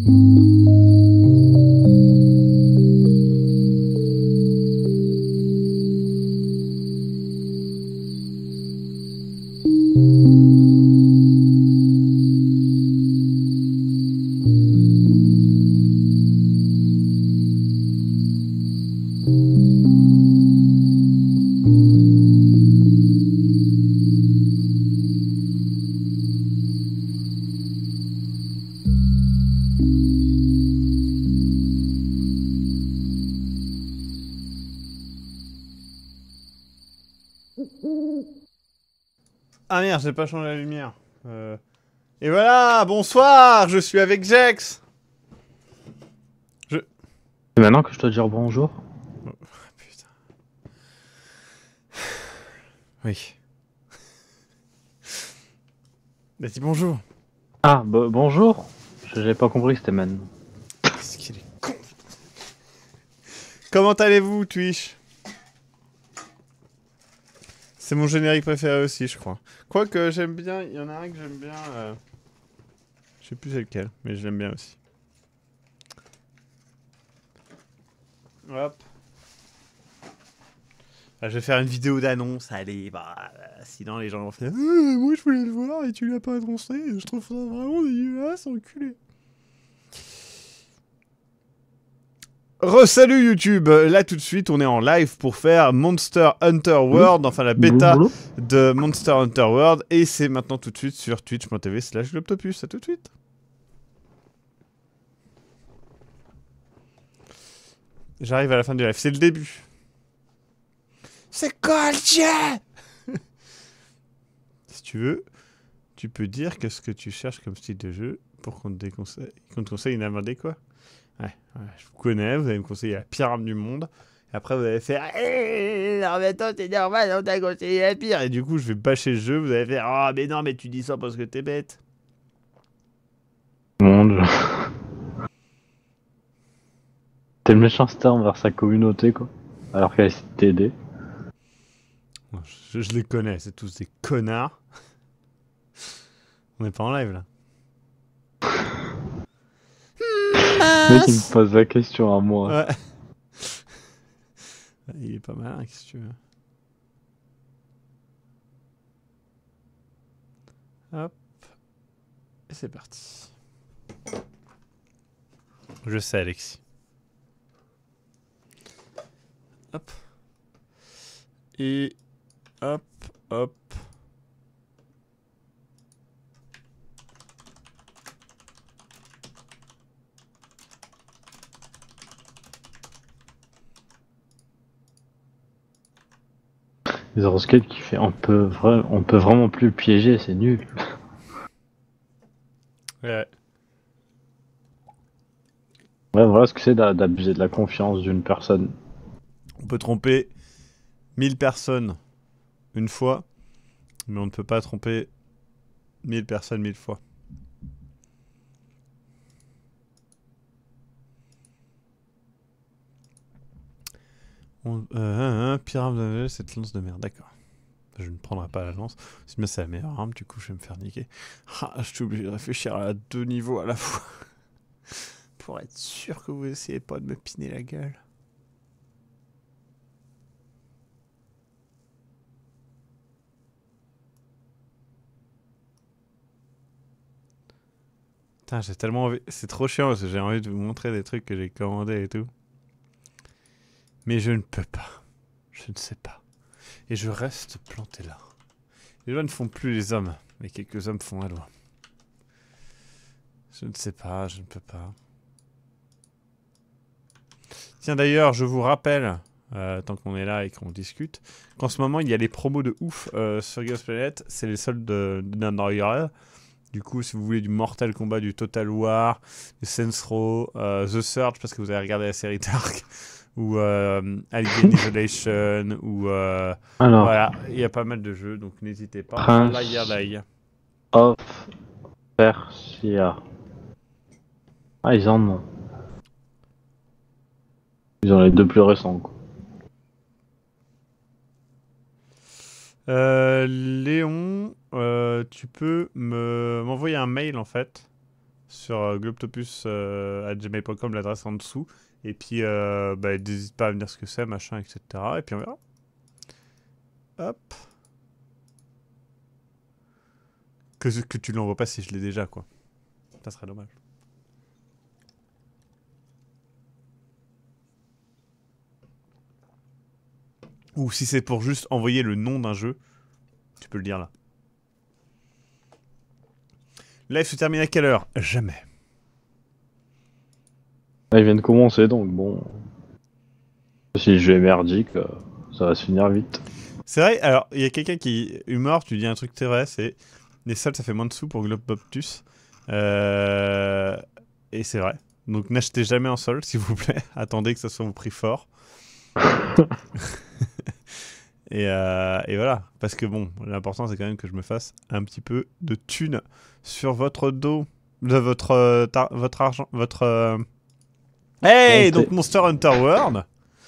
Ah merde, j'ai pas changé la lumière. Et voilà, bonsoir, je suis avec Jex. C'est maintenant que je dois dire bonjour. Oh, putain. Oui. Bah dis bonjour. Ah, bonjour. J'avais pas compris que c'était maintenant. Qu'est-ce qu'il est con. Comment allez-vous, Twitch? C'est mon générique préféré aussi, je crois. Quoique j'aime bien, il y en a un que j'aime bien. Je sais plus c'est lequel, mais je l'aime bien aussi. Hop. Ah, je vais faire une vidéo d'annonce, allez, sinon les gens vont faire moi je voulais le voir et tu l'as pas annoncé, je trouve ça vraiment dégueulasse, enculé. Re-salut YouTube, là tout de suite on est en live pour faire Monster Hunter World, enfin la bêta de Monster Hunter World, et c'est maintenant tout de suite sur twitch.tv/Globtopus, à tout de suite. J'arrive à la fin du live, c'est le début. C'est quoi le chien? Si tu veux, tu peux dire qu'est-ce que tu cherches comme style de jeu pour qu'on te conseille une amende quoi. Ouais, je vous connais, vous allez me conseiller la pire arme du monde. Et après, vous allez faire non, mais attends, c'est normal, on t'a conseillé la pire. Et du coup, je vais bâcher le jeu, vous allez faire oh, mais non, mais tu dis ça parce que t'es bête. Mon dieu. T'es le méchanceté envers sa communauté, quoi. Alors qu'elle essaie de t'aider. Je les connais, c'est tous des connards. On n'est pas en live là. Le mec, il me pose la question à moi. Ouais. Il est pas mal, hein, qu'est-ce que tu veux. Hop. Et c'est parti. Je sais, Alexis. Hop. Et hop, hop. Les horoscopes qui fait on peut vraiment plus le piéger, c'est nul. Ouais. Ouais, voilà ce que c'est d'abuser de la confiance d'une personne. On peut tromper 1000 personnes une fois, mais on ne peut pas tromper 1000 personnes 1000 fois. Pire arme de cette lance de merde, d'accord. Je ne prendrai pas la lance, sinon c'est la meilleure arme, du coup je vais me faire niquer. Ah, je suis obligé de réfléchir à 2 niveaux à la fois. Pour être sûr que vous essayez pas de me piner la gueule. Putain, j'ai tellement envie... C'est trop chiant parce que j'ai envie de vous montrer des trucs que j'ai commandés et tout. Mais je ne peux pas. Je ne sais pas. Et je reste planté là. Les lois ne font plus les hommes, mais quelques hommes font la loi. Je ne sais pas, je ne peux pas. Tiens d'ailleurs, je vous rappelle, tant qu'on est là et qu'on discute, qu'en ce moment il y a les promos de ouf sur Ghost Planet. C'est les soldes d'Underground. Du coup, si vous voulez du Mortal Kombat, du Total War, du Saints Row, The Surge, parce que vous avez regardé la série Dark, ou Alien Isolation, ou... Alors, voilà, il y a pas mal de jeux, donc n'hésitez pas. Prince of Persia. Ah, ils en ont. Ils ont les deux plus récents, quoi. Léon, tu peux m'envoyer un mail en fait sur globtopus@gmail.com, l'adresse en dessous. Et puis, n'hésite pas à me dire ce que c'est, machin, etc. Et puis on verra. Hop. Que tu l'envoies pas si je l'ai déjà, quoi. Ça serait dommage. Ou si c'est pour juste envoyer le nom d'un jeu, tu peux le dire là. Live se termine à quelle heure? Jamais. Là, il vient de commencer, donc bon. Si le jeu est merdique, ça va se finir vite. C'est vrai, alors, il y a quelqu'un qui... Humor, tu dis un truc, c'est vrai, c'est... Les soldes, ça fait moins de sous pour Globoptus. Et c'est vrai. Donc n'achetez jamais en solde, s'il vous plaît. Attendez que ça soit au prix fort. et voilà. Parce que bon, l'important, c'est quand même que je me fasse un petit peu de thunes sur votre dos. De votre argent... Hey, donc Monster Hunter World.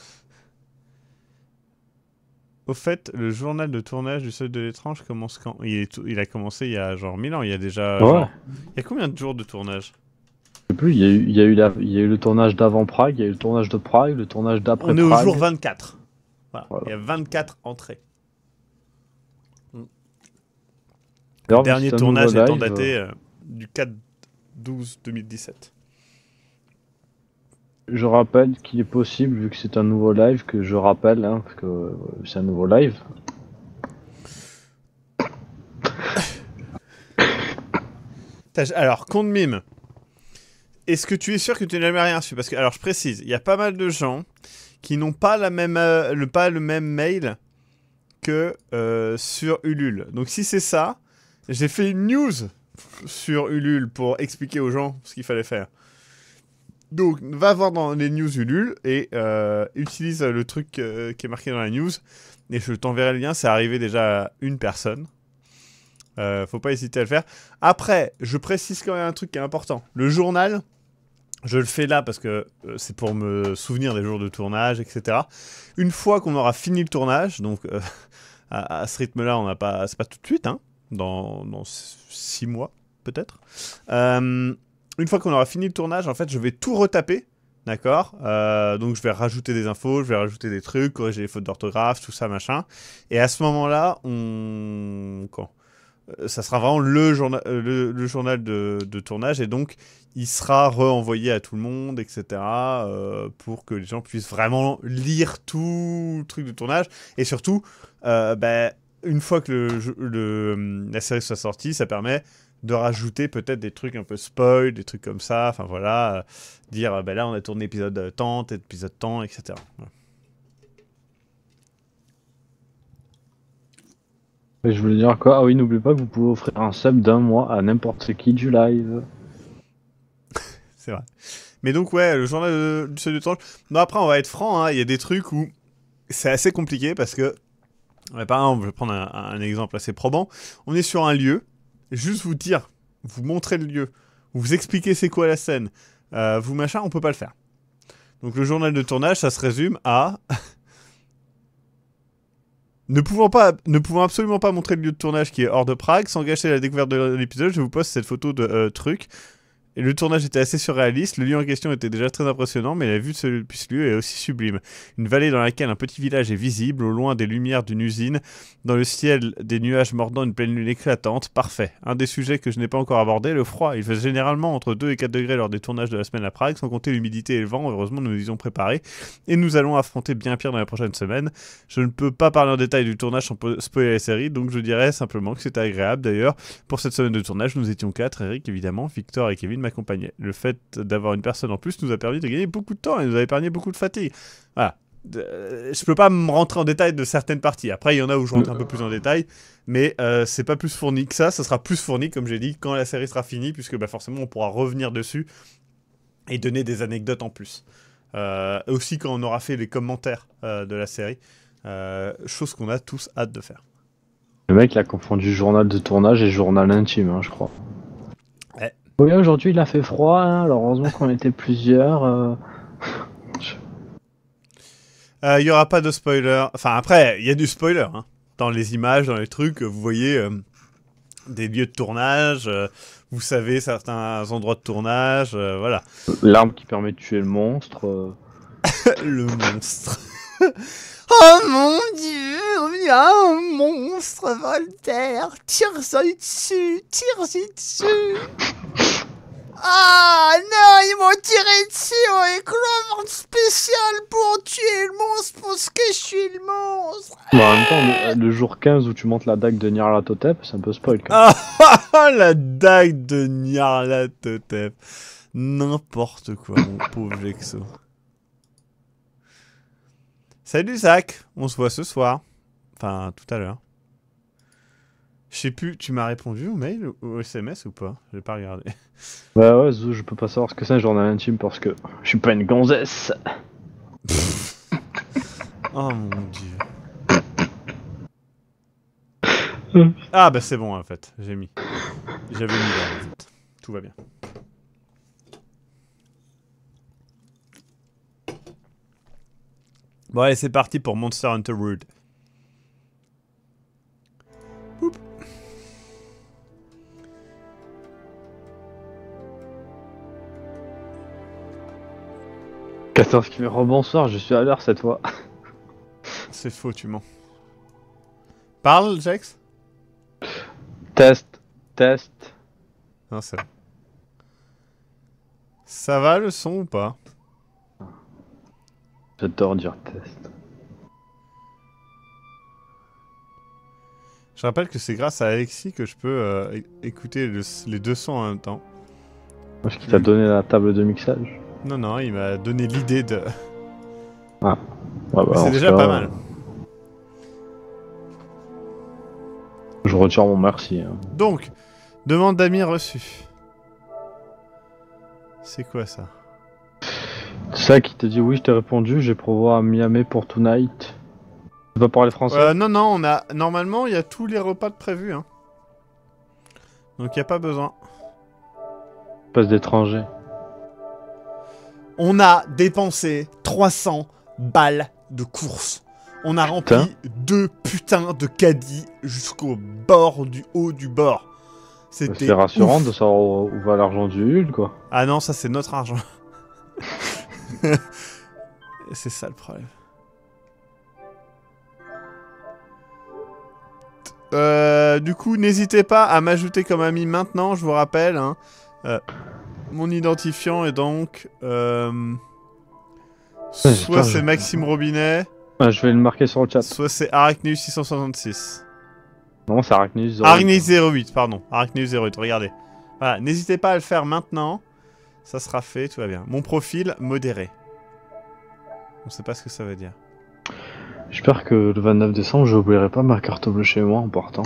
Au fait, le journal de tournage du Seuil de l'étrange commence quand? Il a commencé il y a genre 1000 ans, il y a déjà... Ouais. Genre... Il y a combien de jours de tournage? Je sais plus, il y a eu le tournage d'avant Prague, il y a eu le tournage de Prague, le tournage d'après Prague. On est au jour 24. Voilà. Il y a 24 entrées. Le dernier tournage étant daté du 4/12/2017. Je rappelle qu'il est possible, vu que c'est un nouveau live, que je rappelle parce que c'est un nouveau live. Alors, compte mime. Est-ce que tu es sûr que tu n'as jamais rien reçu? Parce que, alors, je précise, il y a pas mal de gens qui n'ont pas le même mail que sur Ulule. Donc, si c'est ça, j'ai fait une news sur Ulule pour expliquer aux gens ce qu'il fallait faire. Donc, va voir dans les news Ulule et utilise le truc qui est marqué dans la news. Et je t'enverrai le lien, c'est arrivé déjà à une personne. Faut pas hésiter à le faire. Après, je précise quand même un truc qui est important. Le journal, je le fais là parce que c'est pour me souvenir des jours de tournage, etc. Une fois qu'on aura fini le tournage, donc à ce rythme-là, c'est pas tout de suite, hein, dans 6 mois peut-être. Une fois qu'on aura fini le tournage, en fait, je vais tout retaper, d'accord. Donc je vais rajouter des infos, je vais rajouter des trucs, corriger les fautes d'orthographe, tout ça, machin. Et à ce moment-là, ça sera vraiment le journal de tournage, et donc il sera renvoyé à tout le monde, etc. Pour que les gens puissent vraiment lire tout le truc de tournage. Et surtout, une fois que la série soit sortie, ça permet de rajouter peut-être des trucs un peu spoil, des trucs comme ça, enfin voilà, dire là on a tourné épisode tant, épisode tant, etc. Voilà. Et je voulais dire quoi? Ah oui, n'oubliez pas que vous pouvez offrir un sub d'un mois à n'importe qui du live. C'est vrai. Mais donc ouais, le journal du Seuil de l'étrange. Non, après on va être franc, hein, il y a des trucs où c'est assez compliqué parce que, par exemple, je vais prendre un exemple assez probant. On est sur un lieu, juste vous dire, vous montrer le lieu, vous expliquer c'est quoi la scène, vous machin, on peut pas le faire. Donc le journal de tournage, ça se résume à ne pouvant absolument pas montrer le lieu de tournage qui est hors de Prague, sans gâcher la découverte de l'épisode, je vous poste cette photo de truc. Et le tournage était assez surréaliste, le lieu en question était déjà très impressionnant, mais la vue depuis ce lieu est aussi sublime. Une vallée dans laquelle un petit village est visible, au loin des lumières d'une usine, dans le ciel des nuages mordant une pleine lune éclatante, parfait. Un des sujets que je n'ai pas encore abordé, le froid. Il fait généralement entre 2 et 4 degrés lors des tournages de la semaine à Prague, sans compter l'humidité et le vent, heureusement nous y sommes préparés. Et nous allons affronter bien pire dans les prochaines semaines. Je ne peux pas parler en détail du tournage sans spoiler la série, donc je dirais simplement que c'était agréable. D'ailleurs, pour cette semaine de tournage, nous étions 4, Eric évidemment, Victor et Kevin m'accompagnaient. Le fait d'avoir une personne en plus nous a permis de gagner beaucoup de temps et nous a épargné beaucoup de fatigue. Voilà. Je peux pas me rentrer en détail de certaines parties. Après, il y en a où je rentre un peu plus en détail, mais c'est pas plus fourni que ça. Ça sera plus fourni, comme j'ai dit, quand la série sera finie, puisque forcément on pourra revenir dessus et donner des anecdotes en plus. Aussi quand on aura fait les commentaires de la série, chose qu'on a tous hâte de faire. Le mec il a confondu journal de tournage et journal intime, hein, je crois. Ouais. Oui, aujourd'hui il a fait froid, hein, alors heureusement qu'on était plusieurs. Il y aura pas de spoiler. Enfin, après, il y a du spoiler. Hein. Dans les images, dans les trucs, vous voyez des lieux de tournage, vous savez certains endroits de tournage, voilà. L'arme qui permet de tuer le monstre. Le monstre. Oh mon dieu, il y a un monstre, Voltaire. Tire-y dessus, tire-y dessus. Ah non, ils m'ont tiré dessus avec l'ordre spécial pour tuer le monstre parce que je suis le monstre. Mais en même temps, le jour 15 où tu montes la dague de Nyarlathotep, c'est un peu spoil quand même. Ah, la dague de Nyarlathotep. N'importe quoi, mon pauvre Vexo. Salut Zach, on se voit ce soir. Enfin, tout à l'heure. Je sais plus, tu m'as répondu au mail ou au SMS ou pas? J'ai pas regardé. Bah ouais, Zou, je peux pas savoir ce que c'est un journal intime parce que je suis pas une gonzesse. Oh mon dieu. Ah bah c'est bon en fait, j'ai mis. J'avais mis là en fait. Tout va bien. Bon allez, c'est parti pour Monster Hunter World. Oup. Castor qui fait rebonsoir, je suis à l'heure cette fois. C'est faux, tu mens. Parle, Jax. Test, test. Non, c'est bon. Ça va le son ou pas? J'adore dire test. Je rappelle que c'est grâce à Alexis que je peux écouter les deux sons en même temps. Parce qu'il t'a donné la table de mixage. Non, non, il m'a donné l'idée de... Ah. Ouais, bah, c'est déjà pas mal. Je retire mon merci. Hein. Donc, demande d'amis reçue. C'est quoi ça? C'est ça qui te dit oui, je t'ai répondu, j'ai prévoir à Miami pour tonight. Tu vas parler français? Non, non, on a... Normalement, il y a tous les repas de prévus, hein. Donc, il n'y a pas besoin. Passe d'étranger. On a dépensé 300 balles de course. On a rempli 2 putains de caddies jusqu'au bord du haut du bord. C'était C'est rassurant ouf. de savoir où va l'argent du Hul, quoi. Ah non, ça c'est notre argent. C'est ça le problème. Du coup, n'hésitez pas à m'ajouter comme ami maintenant, je vous rappelle. Hein. Mon identifiant est donc... soit c'est Maxime Robinet, Ah, je vais le marquer sur le chat. soit c'est Arachneus 666. Non, c'est Arachneus 08. Arachneus 08, pardon. Arachneus 08, regardez. Voilà, n'hésitez pas à le faire maintenant. Ça sera fait, tout va bien. Mon profil, modéré. On sait pas ce que ça veut dire. J'espère que le 29 décembre, je n'oublierai pas ma carte bleue chez moi en partant.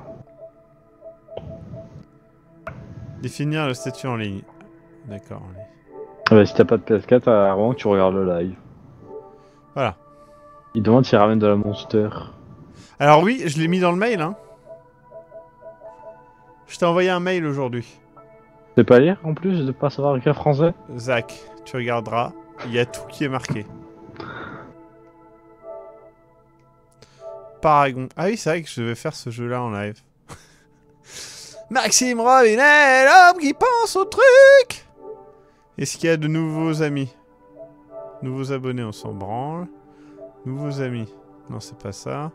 Définir le statut en ligne. D'accord, en ligne. Ah bah, si t'as pas de PS4, avant que tu regardes le live. Voilà. Il demande s'il ramène de la Monster. Alors oui, je l'ai mis dans le mail, hein. Je t'ai envoyé un mail aujourd'hui. Tu sais pas lire en plus de pas savoir écrire français? Zach, tu regarderas. Il y a tout qui est marqué. Paragon. Ah oui, c'est vrai que je devais faire ce jeu-là en live. Maxime Robinet, l'homme qui pense au truc. Est-ce qu'il y a de nouveaux amis? Nouveaux abonnés, on s'en branle. Nouveaux amis. Non, c'est pas ça.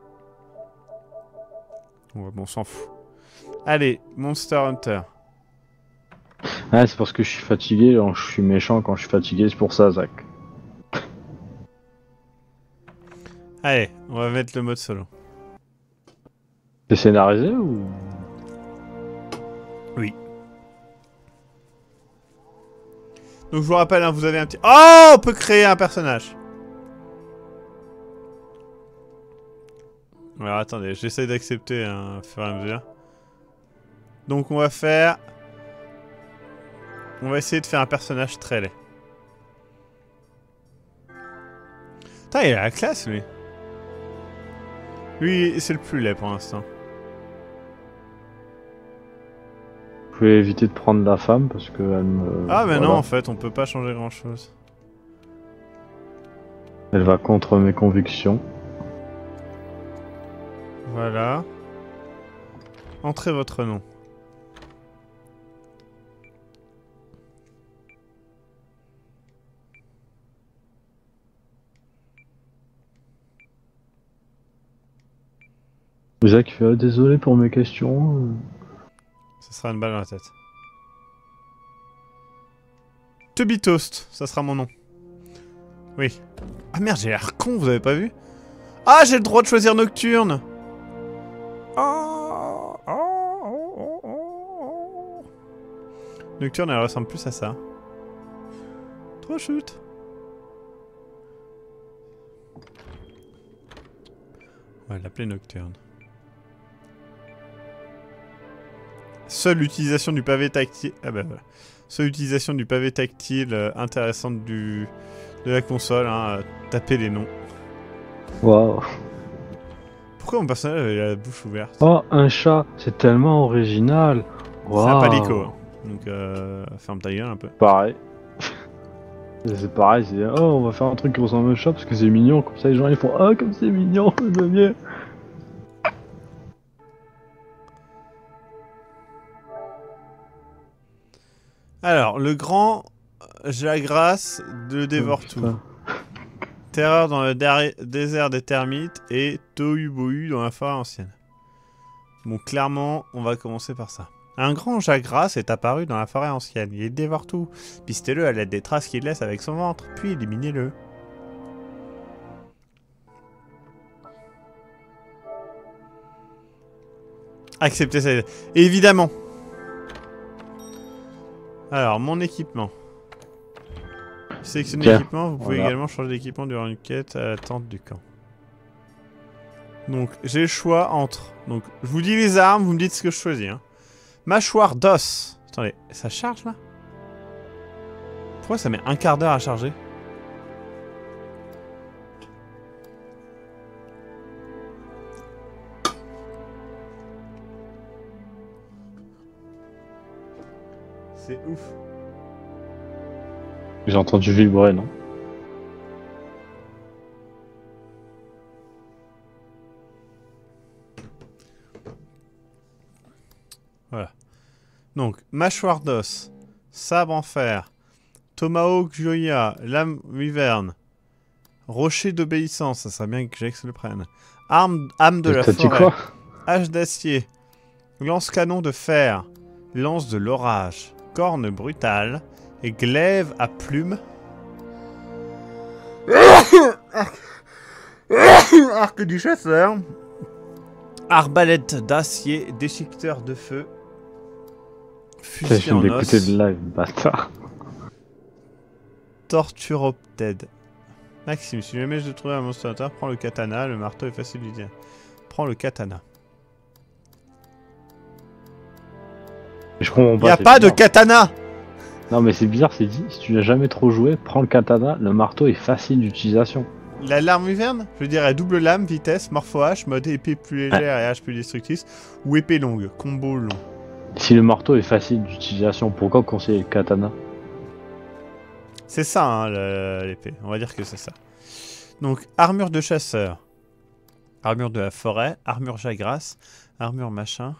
Ouais, bon, on s'en fout. Allez, Monster Hunter. Ah, c'est parce que je suis fatigué, donc je suis méchant quand je suis fatigué, c'est pour ça, Zach. Allez, on va mettre le mode solo. C'est scénarisé ou... Oui. Donc je vous rappelle, hein, vous avez un petit... Oh, on peut créer un personnage. Alors attendez, j'essaie d'accepter un fur et à mesure. Donc on va faire... On va essayer de faire un personnage très laid. Putain, il a la classe, lui. Lui, c'est le plus laid pour l'instant. Vous pouvez éviter de prendre la femme parce que elle me... Ah mais voilà. non, en fait, on peut pas changer grand-chose. Elle va contre mes convictions. Voilà. Entrez votre nom. Isaac fait désolé pour mes questions. Ça sera une balle dans la tête. Tubby Toast, ça sera mon nom. Oui. Ah merde, j'ai l'air con, vous avez pas vu? Ah, j'ai le droit de choisir Nocturne. Nocturne, elle ressemble plus à ça. Trop shoot. On va l'appeler Nocturne. Seule utilisation du pavé tactile. Ah bah voilà. Seule utilisation du pavé tactile intéressante de la console. Hein, taper les noms. Waouh. Pourquoi mon personnage avait la bouche ouverte? Oh, un chat, c'est tellement original. C'est un Waouh. palico. Hein. Donc ferme ta gueule un peu. Pareil. C'est pareil, c'est oh, on va faire un truc qui ressemble à un chat parce que c'est mignon. Comme ça, les gens ils font ah, comme c'est mignon, j'aime bien. Alors, le grand Jagras de dévore tout. Putain. Terreur dans le désert des termites et Tohu Bohu dans la forêt ancienne. Bon, clairement, on va commencer par ça. Un grand Jagras est apparu dans la forêt ancienne. Il dévore tout. Pistez-le à l'aide des traces qu'il laisse avec son ventre, puis éliminez-le. Acceptez ça. Évidemment. Alors, mon équipement. Sélectionnez l'équipement, vous pouvez également changer d'équipement durant une quête à la tente du camp. Donc, j'ai le choix entre... Donc, je vous dis les armes, vous me dites ce que je choisis. Hein. Mâchoire d'os. Attendez, ça charge là? Pourquoi ça met un quart d'heure à charger? C'est ouf. J'ai entendu vibrer, non? Voilà. Donc, mâchoire d'os, sabre en fer, tomahawk joya, lame wyvern, rocher d'obéissance, ça serait bien que Jax le prenne, âme de la forêt, quoi hache d'acier, lance canon de fer, lance de l'orage, corne brutale et glaive à plumes. Arc du chasseur, arbalète d'acier, déchiqueteur de feu, fusil en os, d'écouter le live, bâtard. torturoptède. Maxime, si jamais je dois trouver un monstre hunter, prends le katana, le marteau est facile d'utiliser. Prends le katana. Je comprends pas. Y'a pas de katana! Non mais c'est bizarre, c'est dit, si tu n'as jamais trop joué, prends le katana, le marteau est facile d'utilisation. La lame wyvern? Je veux dire, à double lame, vitesse, morpho H, mode épée plus légère et H plus destructrice, ou épée longue, combo long. Si le marteau est facile d'utilisation, pourquoi conseiller le katana? C'est ça, hein, l'épée. On va dire que c'est ça. Donc, armure de chasseur. Armure de la forêt. Armure Jagras. Armure machin.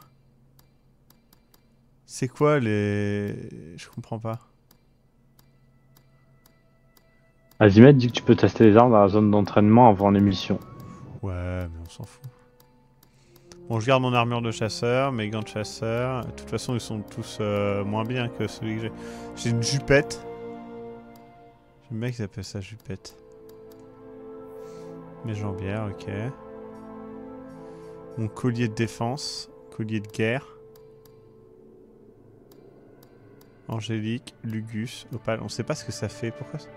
C'est quoi les... Je comprends pas. Azimet dit que tu peux tester les armes dans la zone d'entraînement avant l'émission. Ouais, mais on s'en fout. Bon, je garde mon armure de chasseur, mes gants de chasseur. De toute façon, ils sont tous moins bien que celui que j'ai. J'ai une jupette. J'aime bien qu'ils appellent ça jupette. Mes jambières, ok. Mon collier de défense. Collier de guerre. Angélique, Lugus, Opale. On sait pas ce que ça fait. Pourquoi ça...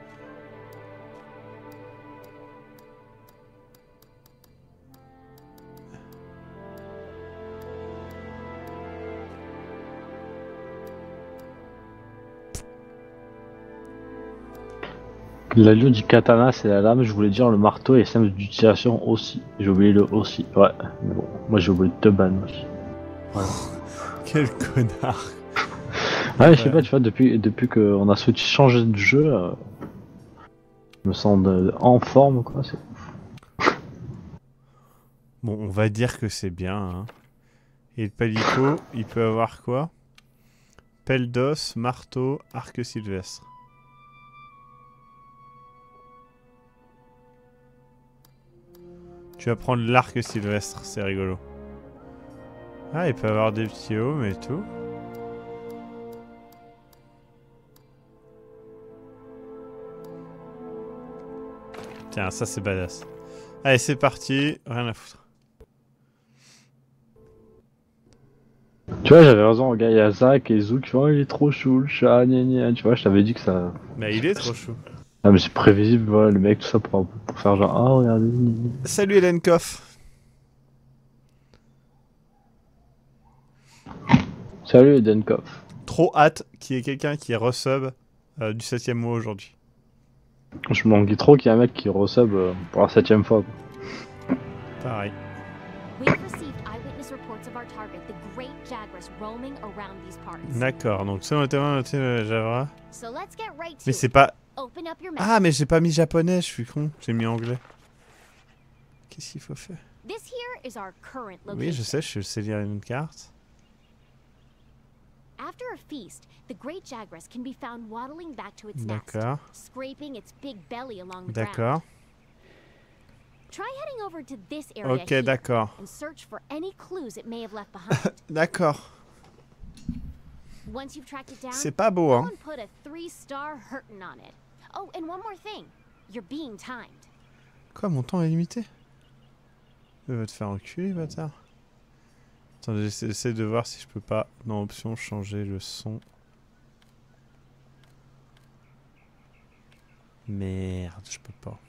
L'allure du katana c'est la lame, je voulais dire le marteau est simple d'utilisation aussi. J'ai oublié le aussi. Ouais, mais bon, moi j'ai oublié de ban aussi. Voilà. Quel connard. Ouais, je sais pas, tu vois, depuis qu'on a switch changé de jeu, je me sens en forme quoi. Bon, on va dire que c'est bien. Hein. Et le palico, il peut avoir quoi? Pelle d'os, marteau, arc sylvestre. Tu vas prendre l'arc sylvestre, c'est rigolo. Ah, il peut avoir des petits hommes et tout. Tiens, ça c'est badass. Allez, c'est parti, rien à foutre. Tu vois, j'avais raison, gars, il y a Zach et Zouk, tu vois, il est trop chou, le chat, gna gna, tu vois, je t'avais dit que ça... Mais il est trop chou. Ah, mais c'est prévisible, voilà, le mec, tout ça pour faire genre, ah, regardez, gna gna. Salut Hélène Koff. Salut Edenkov. Trop hâte qu'il y ait quelqu'un qui resub du 7ème mois aujourd'hui. Je m'en dis trop qu'il y a un mec qui resub pour la 7ème fois. Pareil. D'accord, donc ça on était Java. Mais c'est pas... Ah, mais j'ai pas mis japonais, je suis con. J'ai mis anglais. Qu'est-ce qu'il faut faire? Oui, je sais lire une carte. After a feast, the great jaguar can be found waddling back to its nest, D'accord. scraping its big belly along the ground. D'accord. Try heading over to this area Ok, here d'accord. and search for any clues it may have left behind. D'accord. Once you've tracked it down, C'est pas beau, go hein. and put a 3-star hurtin on it. Oh, and one more thing. You're being timed. Quoi, mon temps est limité? Il va te faire enculer, bâtard. Attends, j'essaie de voir si je peux pas, dans options, changer le son. Merde, je peux pas.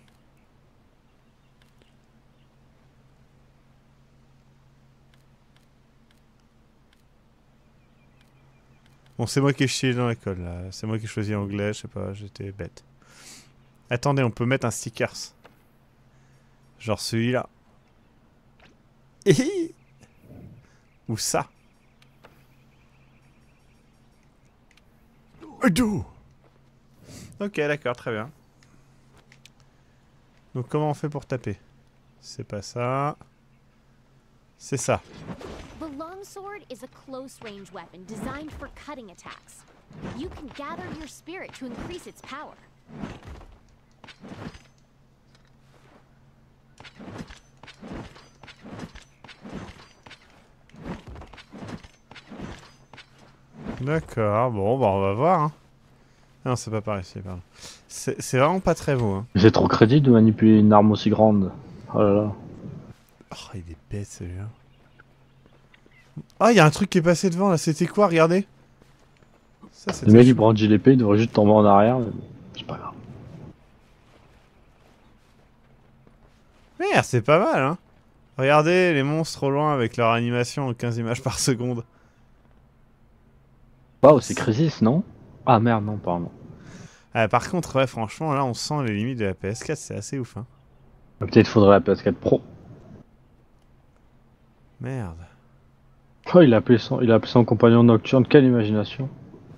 Bon, c'est moi qui ai chié dans l'école, là. C'est moi qui ai choisi anglais, je sais pas, j'étais bête. Attendez, on peut mettre un stickers. Genre celui-là. Ou ça. Ok, d'accord, très bien. Donc comment on fait pour taper? C'est pas ça. C'est ça. The longsword is a close-range weapon designed for cutting attacks. You can gather your spirit to increase its power. D'accord, bon, bah on va voir. Hein. Non, c'est pas par ici, pardon. C'est vraiment pas très beau. Hein. C'est trop crédible de manipuler une arme aussi grande. Oh là là. Oh, il est bête celui-là. Ah, il y a un truc qui est passé devant là, c'était quoi? Regardez. Ça, Le mec il brandit l'épée, il devrait juste tomber en arrière, mais c'est pas grave. Merde, c'est pas mal, hein. Regardez les monstres au loin avec leur animation en 15 images par seconde. Waouh, c'est Crisis, non? Ah merde, non, pardon. Par contre, ouais, franchement, là, on sent les limites de la PS4, c'est assez ouf, hein. Peut-être faudrait la PS4 Pro. Merde. Oh, il a appelé son compagnon nocturne, quelle imagination.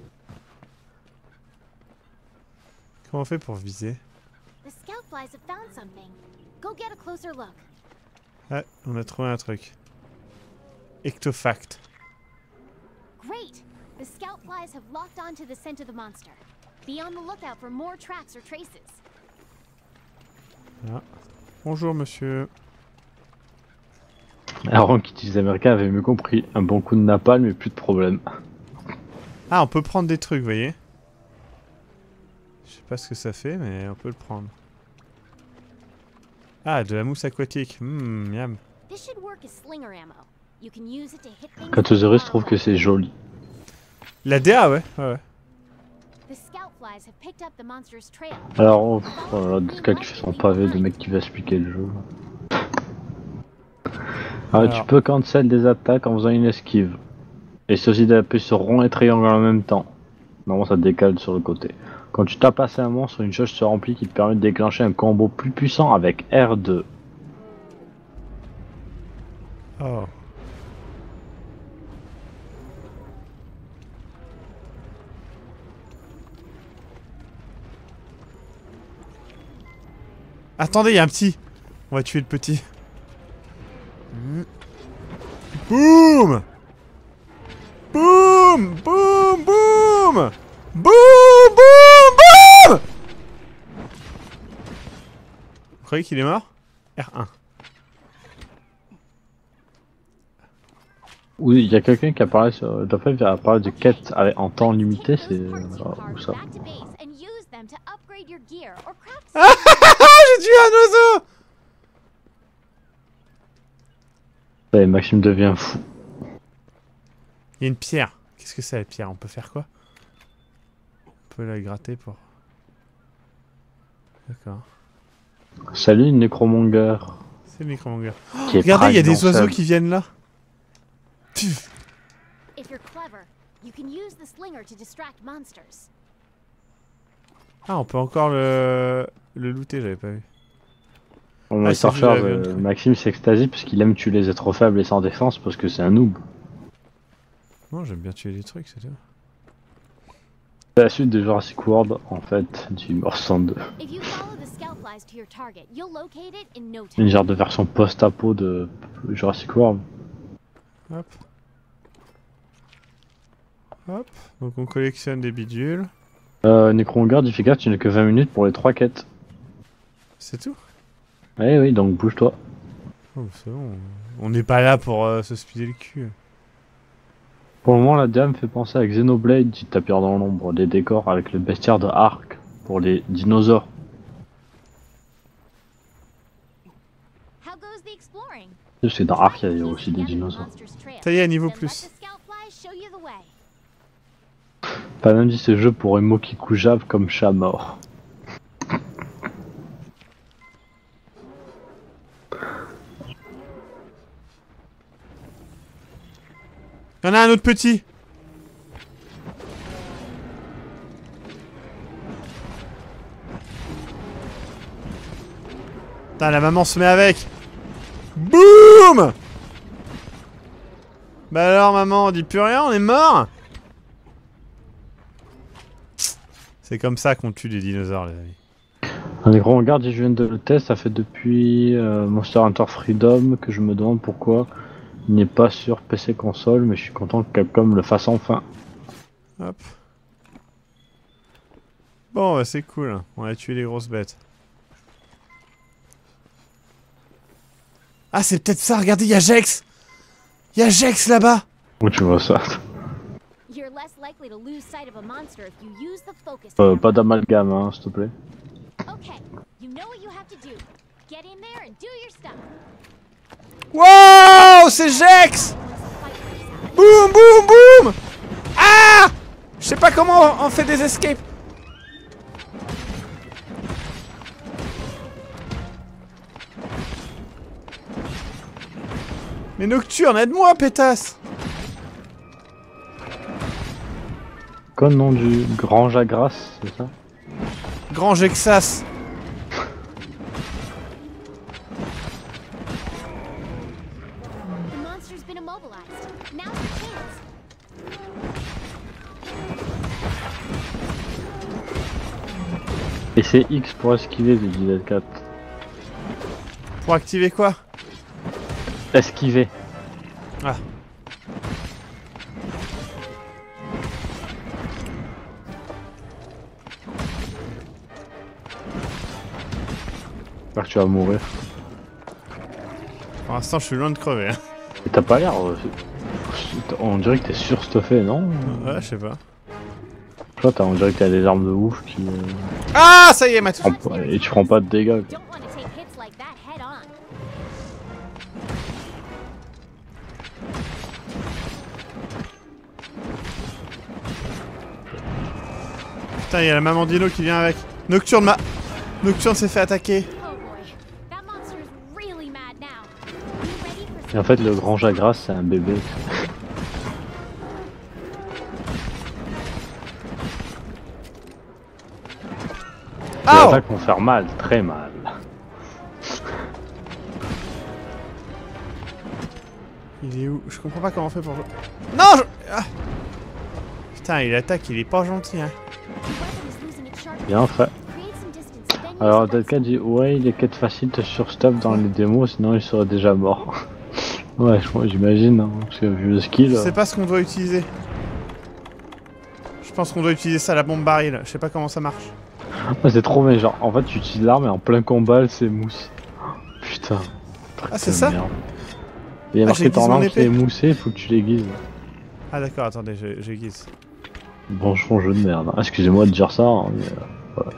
Comment on fait pour viser? The scout flies have found something. Go get a closer look. Ouais, on a trouvé un truc. Ectofact. Great! The scout flies have locked onto the scent of the monster. Be on the lookout for more tracks or traces. Ah. Bonjour, monsieur. Aaron qui utilise américain avait mieux compris. Un bon coup de napalm mais plus de problème. Ah, on peut prendre des trucs, vous voyez? Je sais pas ce que ça fait, mais on peut le prendre. Ah, de la mousse aquatique. Miam. This should work as slinger ammo. You can use it to hit things. Catosaurus trouve que c'est joli. La DA, ouais. Ouais. The scout flies have picked up the monster's trail. Alors, oh là là, ce gars qui fait son pavé de mec qui va expliquer le jeu. Alors, tu peux cancel des attaques en faisant une esquive. Et ceci d'appuyer sur rond et triangle en même temps. Normalement ça décale sur le côté. Quand tu tapes assez un monstre, une jauge se remplit qui te permet de déclencher un combo plus puissant avec R2. Oh. Attendez, il y a un petit. On va tuer le petit. Boum! croyez qu'il est mort? R1. Oui, il y a quelqu'un qui a parlé sur... D'après, il a parlé de quête en temps limité, c'est... où ça? Ah, j'ai tué un oiseau! Et Maxime devient fou. Il y a une pierre. Qu'est-ce que c'est la pierre? On peut faire quoi? On peut la gratter pour... D'accord. Salut Necromonger. C'est le Necromonger. Qui est Regardez, il y a des prime dans oiseaux sa- qui viennent là. Puf. If you're clever, you can use the slinger to distract monsters. Ah, on peut encore le looter, j'avais pas vu. On Ah, va c'est se vu, j'avais recharge, vu un truc. Maxime s'extasie parce qu'il aime tuer les êtres faibles et sans défense parce que c'est un noob. Non, j'aime bien tuer des trucs, c'est tout. C'est la suite de Jurassic World en fait, du Mort 102. If you follow the scout flies to your target, you'll locate it in no Une time. genre de version post-apo de Jurassic World. Hop. Hop. Donc on collectionne des bidules. Necromonger dit fais gaffe, tu n'as que 20 minutes pour les 3 quêtes. C'est tout? Eh oui, donc bouge-toi. Oh, c'est bon. On n'est pas là pour se speeder le cul. Pour le moment, la dame fait penser à Xenoblade, dit Tapir dans l'ombre, des décors avec le bestiaire de Ark pour les dinosaures. How goes the exploring? Parce que dans Ark, il y a aussi des dinosaures. Ça y est, niveau Then let plus. the scout flies show you the way. Panam dit ce jeu pour Emo qui coujave comme chat mort. Il y en a un autre petit. Putain, la maman se met avec. Boum! Bah alors maman, on dit plus rien, on est mort. C'est comme ça qu'on tue des dinosaures, les amis. Un gros regard dit je viens de le test, ça fait depuis Monster Hunter Freedom que je me demande pourquoi il n'est pas sur PC console, mais je suis content que Capcom le fasse enfin. Hop. Bon, bah, c'est cool. On a tué les grosses bêtes. Ah, c'est peut-être ça. Regardez, il y a Jex. Il y a Jex là-bas. Où tu vois ça? You're less likely to lose sight of a monster if you use the focus camera. Pas d'amalgame, hein, s'il te plaît. Okay, you know what you have to do. Get in there and do your stuff. Wow, c'est Jex. Once the fight breaks out, Boum, boum, boum. Ah, je sais pas comment on fait des escapes. Mais Nocturne, aide-moi, pétasse. Quoi le nom du Grand Jagras, c'est ça? Grand Jexas. the monster's been immobilized. Now's your chance. Et c'est X pour esquiver, dit Dead 4. Pour activer quoi? Esquiver. Ah. J'espère que tu vas mourir. Pour l'instant, je suis loin de crever. Hein. Et t'as pas l'air... on dirait que t'es surstuffé, non? Ouais, je sais pas. Toi, on dirait que t'as des armes de ouf qui... Ah, ça y est, m'a touché. Et tu prends pas de dégâts. Don't want to take hits like that head on. Putain, il y a la maman Dino qui vient avec. Nocturne Nocturne s'est fait attaquer. Oh boy, that monster's really mad now. Be ready for Et en fait, le Grand Jagras, c'est un bébé. Les Ah, attaques vont faire mal, très mal. il est où? Je comprends pas comment on fait pour... Non, je... Ah. Putain, il attaque, il est pas gentil, hein. the weapon is losing its sharpness. Bien fait. Create some distance, then use Alors, the Deadcat dit ouais, les quêtes faciles te surstuff dans les démos, sinon il serait déjà mort. Ouais, j'imagine, hein, parce que vu le skill. Je sais pas ce qu'on doit utiliser. Je pense qu'on doit utiliser ça, la bombe baril. Je sais pas comment ça marche. Ouais, c'est trop mais genre en fait tu utilises l'arme et en plein combat elle s'émousse. Putain. Ah, c'est ça? Merde. Il y a marqué j'aiguise ton mon arme épée. qui est émoussée, faut que tu l'aiguises. Ah d'accord, attendez, j'aiguise. Franchement jeu de merde. Hein. Excusez-moi de dire ça, hein, mais voilà.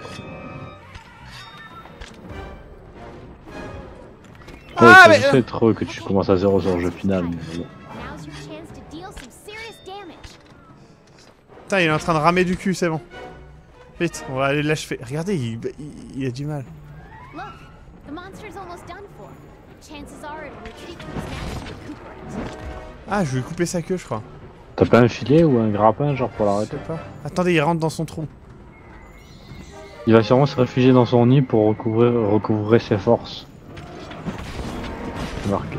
Ah, Ouais, mais... je sais trop que tu commences à 0 sur le jeu final, mais bon. Now's your chance to deal some serious damage. Putain, il est en train de ramer du cul, c'est bon. Vite, on va aller l'achever. Regardez, il a du mal. Look, the monster's almost done for. Chances are it'll retreat to its nest to recuperate. Ah, je vais couper sa queue, je crois. T'as pas un filet ou un grappin genre pour Je l'arrêter? sais pas. Attendez, il rentre dans son trou. Il va sûrement se réfugier dans son nid pour recouvrer ses forces. C'est marqué.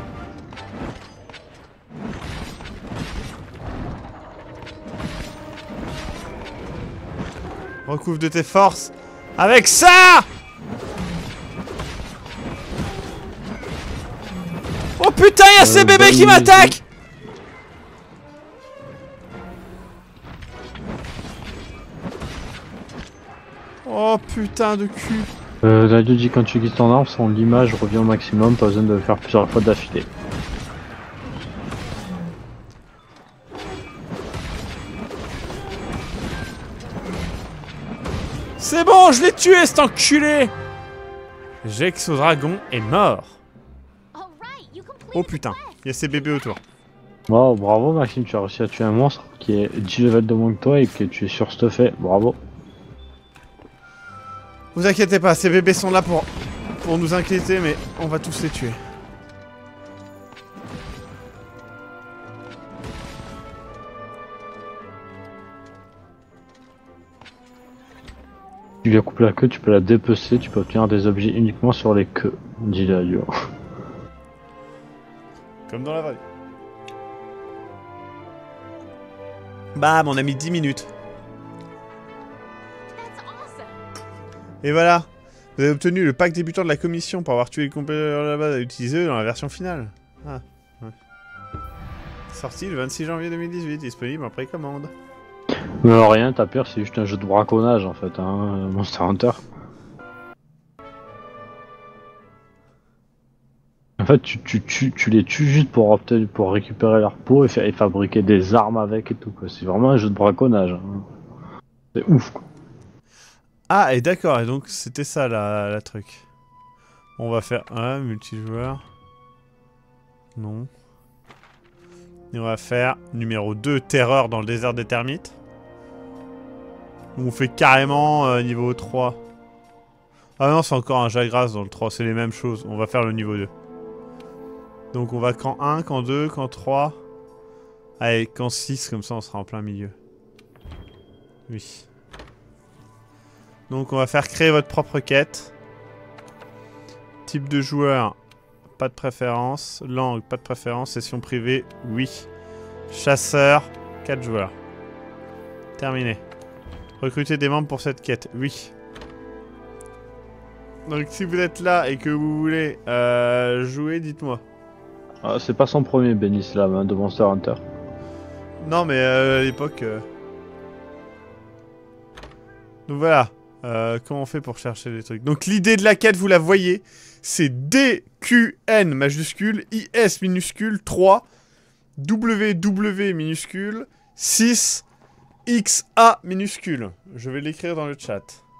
Recouvre de tes forces. Avec ça! Oh putain, il y a ces bébés qui m'attaquent! Oh putain de cul. La dit quand tu guides ton arme, son limage revient au maximum, pas besoin de le faire plusieurs fois d'affilée. C'est bon, je l'ai tué cet enculé! Jexodragon est mort. All right, you completed Oh the putain, quest. il y a ces bébés autour. Wow, bravo Maxime, tu as réussi à tuer un monstre qui est 10 levels de moins que toi et que tu es surstuffé, bravo. Vous inquiétez pas, ces bébés sont là pour nous inquiéter, mais on va tous les tuer. Tu lui coupes la queue, tu peux la dépecer, tu peux obtenir des objets uniquement sur les queues, dit la duo. Comme dans la vraie vie. Bam, on a mis 10 minutes. That's awesome. Et voilà. Vous avez obtenu le pack débutant de la commission pour avoir tué les compétiteurs de la base à utiliser dans la version finale. Ah, ouais. Sorti le 26 janvier 2018, disponible en précommande. Mais rien, t'as peur, c'est juste un jeu de braconnage en fait, hein, Monster Hunter. En fait, tu les tues juste pour récupérer leur peau et fabriquer des armes avec et tout, quoi. C'est vraiment un jeu de braconnage. Hein. C'est ouf, quoi. Ah, et d'accord, et donc c'était ça la truc. On va faire un multijoueur. Non. Et on va faire numéro 2, terreur dans le désert des termites. On fait carrément niveau 3. Ah non, c'est encore un Jagras dans le 3, c'est les mêmes choses. On va faire le niveau 2. Donc on va camp 1, camp 2, camp 3. Allez, camp 6, comme ça on sera en plein milieu. Oui. Donc on va faire créer votre propre quête. Type de joueur, pas de préférence. Langue, pas de préférence. Session privée, oui. Chasseur, 4 joueurs. Terminé. Recruter des membres pour cette quête, oui. Donc si vous êtes là et que vous voulez jouer, dites-moi. Ah, c'est pas son premier Benislam hein, de Monster Hunter. Non mais à l'époque... Donc voilà. Comment on fait pour chercher les trucs? Donc l'idée de la quête, vous la voyez. C'est DQN majuscule, IS minuscule, 3, WW minuscule, 6, XA minuscule. Je vais l'écrire dans le chat.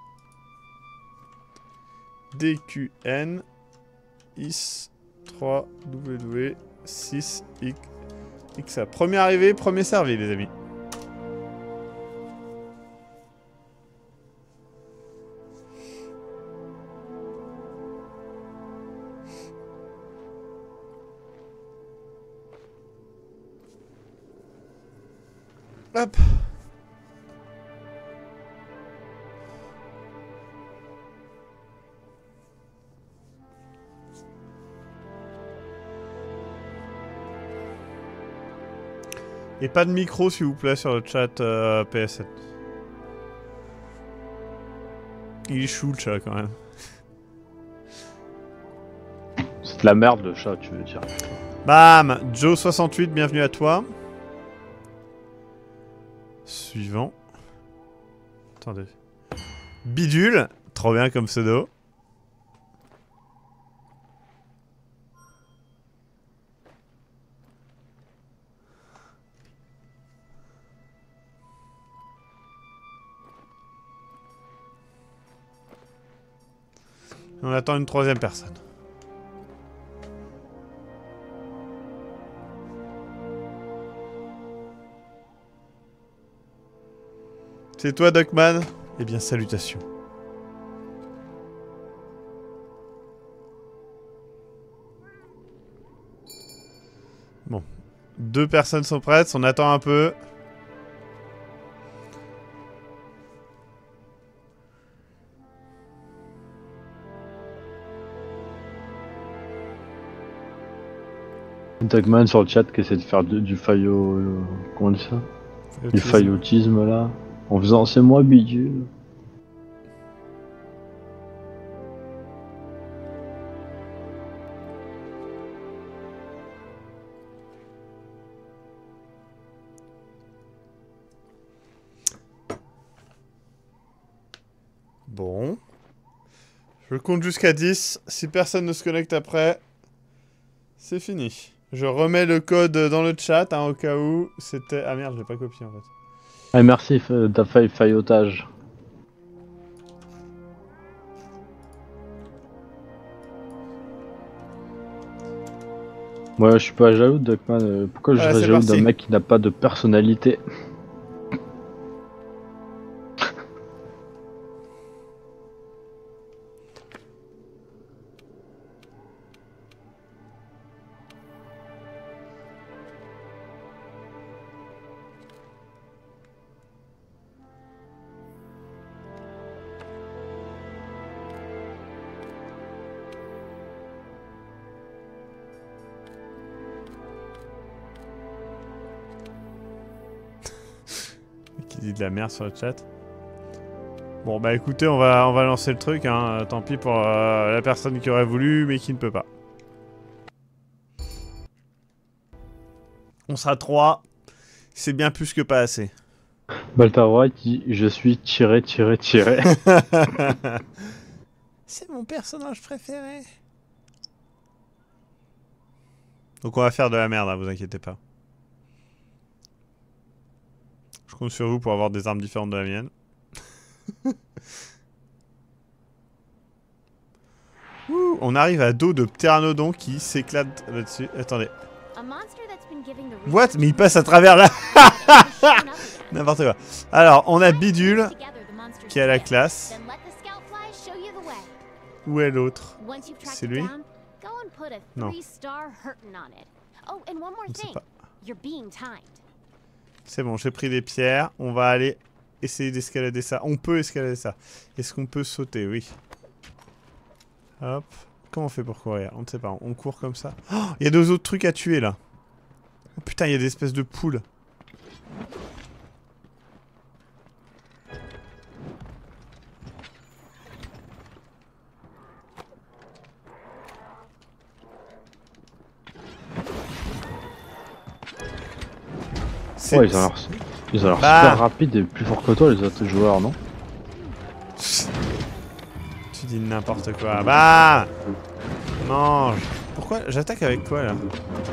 DQN IS 3 W 6 XA. Premier arrivé, premier servi, les amis. Hop. Et pas de micro s'il vous plaît sur le chat PS7. Il est chou le chat quand même. C'est de la merde le chat, tu veux dire. Bam, Joe68, bienvenue à toi. Suivant. Attendez. Bidule. trop bien comme pseudo. On attend une troisième personne. C'est toi, Duckman? Eh bien, salutations. Bon. 2 personnes sont prêtes, on attend un peu. Dogman sur le chat qui essaie de faire du faillot... comment on dit ça? Du faillotisme là. En faisant c'est moi bidule. Bon. Je compte jusqu'à 10. Si personne ne se connecte après, c'est fini. Je remets le code dans le chat, hein, au cas où c'était... Ah merde, je l'ai pas copié en fait. Ah merci, t'as fait faillotage. Moi je suis pas jaloux de Duckman. Pourquoi je serais jaloux d'un mec qui n'a pas de personnalité? Qui dit de la merde sur le chat. Bon bah écoutez, on va lancer le truc, hein. Tant pis pour la personne qui aurait voulu mais qui ne peut pas. On sera 3. C'est bien plus que pas assez. Baltaroy dit je suis tiré. C'est mon personnage préféré. Donc on va faire de la merde, hein, vous inquiétez pas. Je compte sur vous pour avoir des armes différentes de la mienne. Ouh, on arrive à dos de Pteranodon qui s'éclate là-dessus. Attendez. What? Mais il passe à travers là. N'importe quoi. Alors, on a Bidule qui a la classe. Où est l'autre? C'est lui? Non. On ne sait pas. C'est bon, j'ai pris des pierres. On va aller essayer d'escalader ça. On peut escalader ça. Est-ce qu'on peut sauter? Oui. Hop. Comment on fait pour courir? On ne sait pas. On court comme ça. Oh, il y a 2 autres trucs à tuer là. Oh putain, il y a des espèces de poules. Ouais, ils ont l'air super rapides et plus forts que toi les autres joueurs, non? Tu dis n'importe quoi. Bah mange. Pourquoi j'attaque avec quoi là?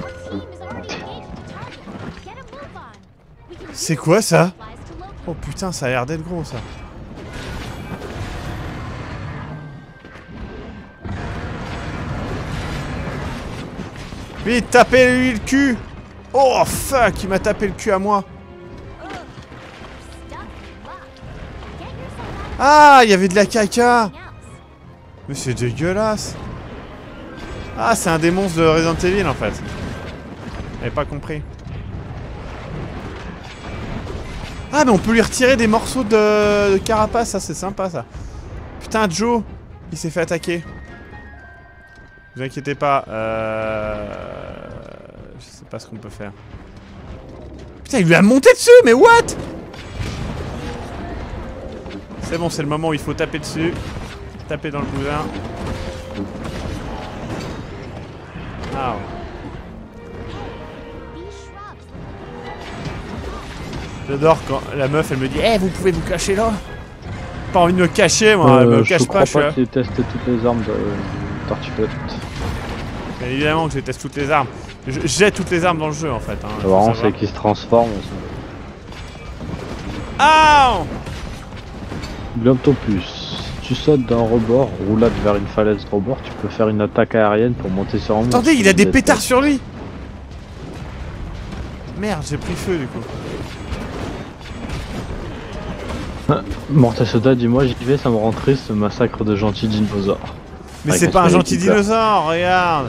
C'est quoi ça? Oh putain, ça a l'air d'être gros ça. Vite, tapez-lui le cul! Oh fuck, il m'a tapé le cul à moi. Ah, il y avait de la caca. Mais c'est dégueulasse. Ah, c'est un des monstres de Resident Evil en fait. J'avais pas compris. Ah, mais on peut lui retirer des morceaux de carapace, ça c'est sympa ça. Putain, Joe, il s'est fait attaquer. Vous inquiétez pas, je sais pas ce qu'on peut faire. Putain, il lui a monté dessus, mais what? C'est bon, c'est le moment où il faut taper dessus. Taper dans le cousin. Ah. J'adore quand la meuf elle me dit « Eh, vous pouvez vous cacher là ?» Pas envie de me cacher, moi. Je me cache pas, je crois pas que tu testes toutes les armes de Tartiflette. Bien évidemment que je teste toutes les armes. J'ai toutes les armes dans le jeu, en fait. Hein, vraiment, c'est qu'ils se transforment. Ah! Globtopus. Tu sautes d'un rebord, roulade vers une falaise de rebord, tu peux faire une attaque aérienne pour monter sur un monstre. Attendez, il a des pétards sur lui! Merde, j'ai pris feu du coup. Mortal Soda, dis-moi, j'y vais, ça me rend triste ce massacre de gentils dinosaures. Mais c'est pas un gentil dinosaure, regarde!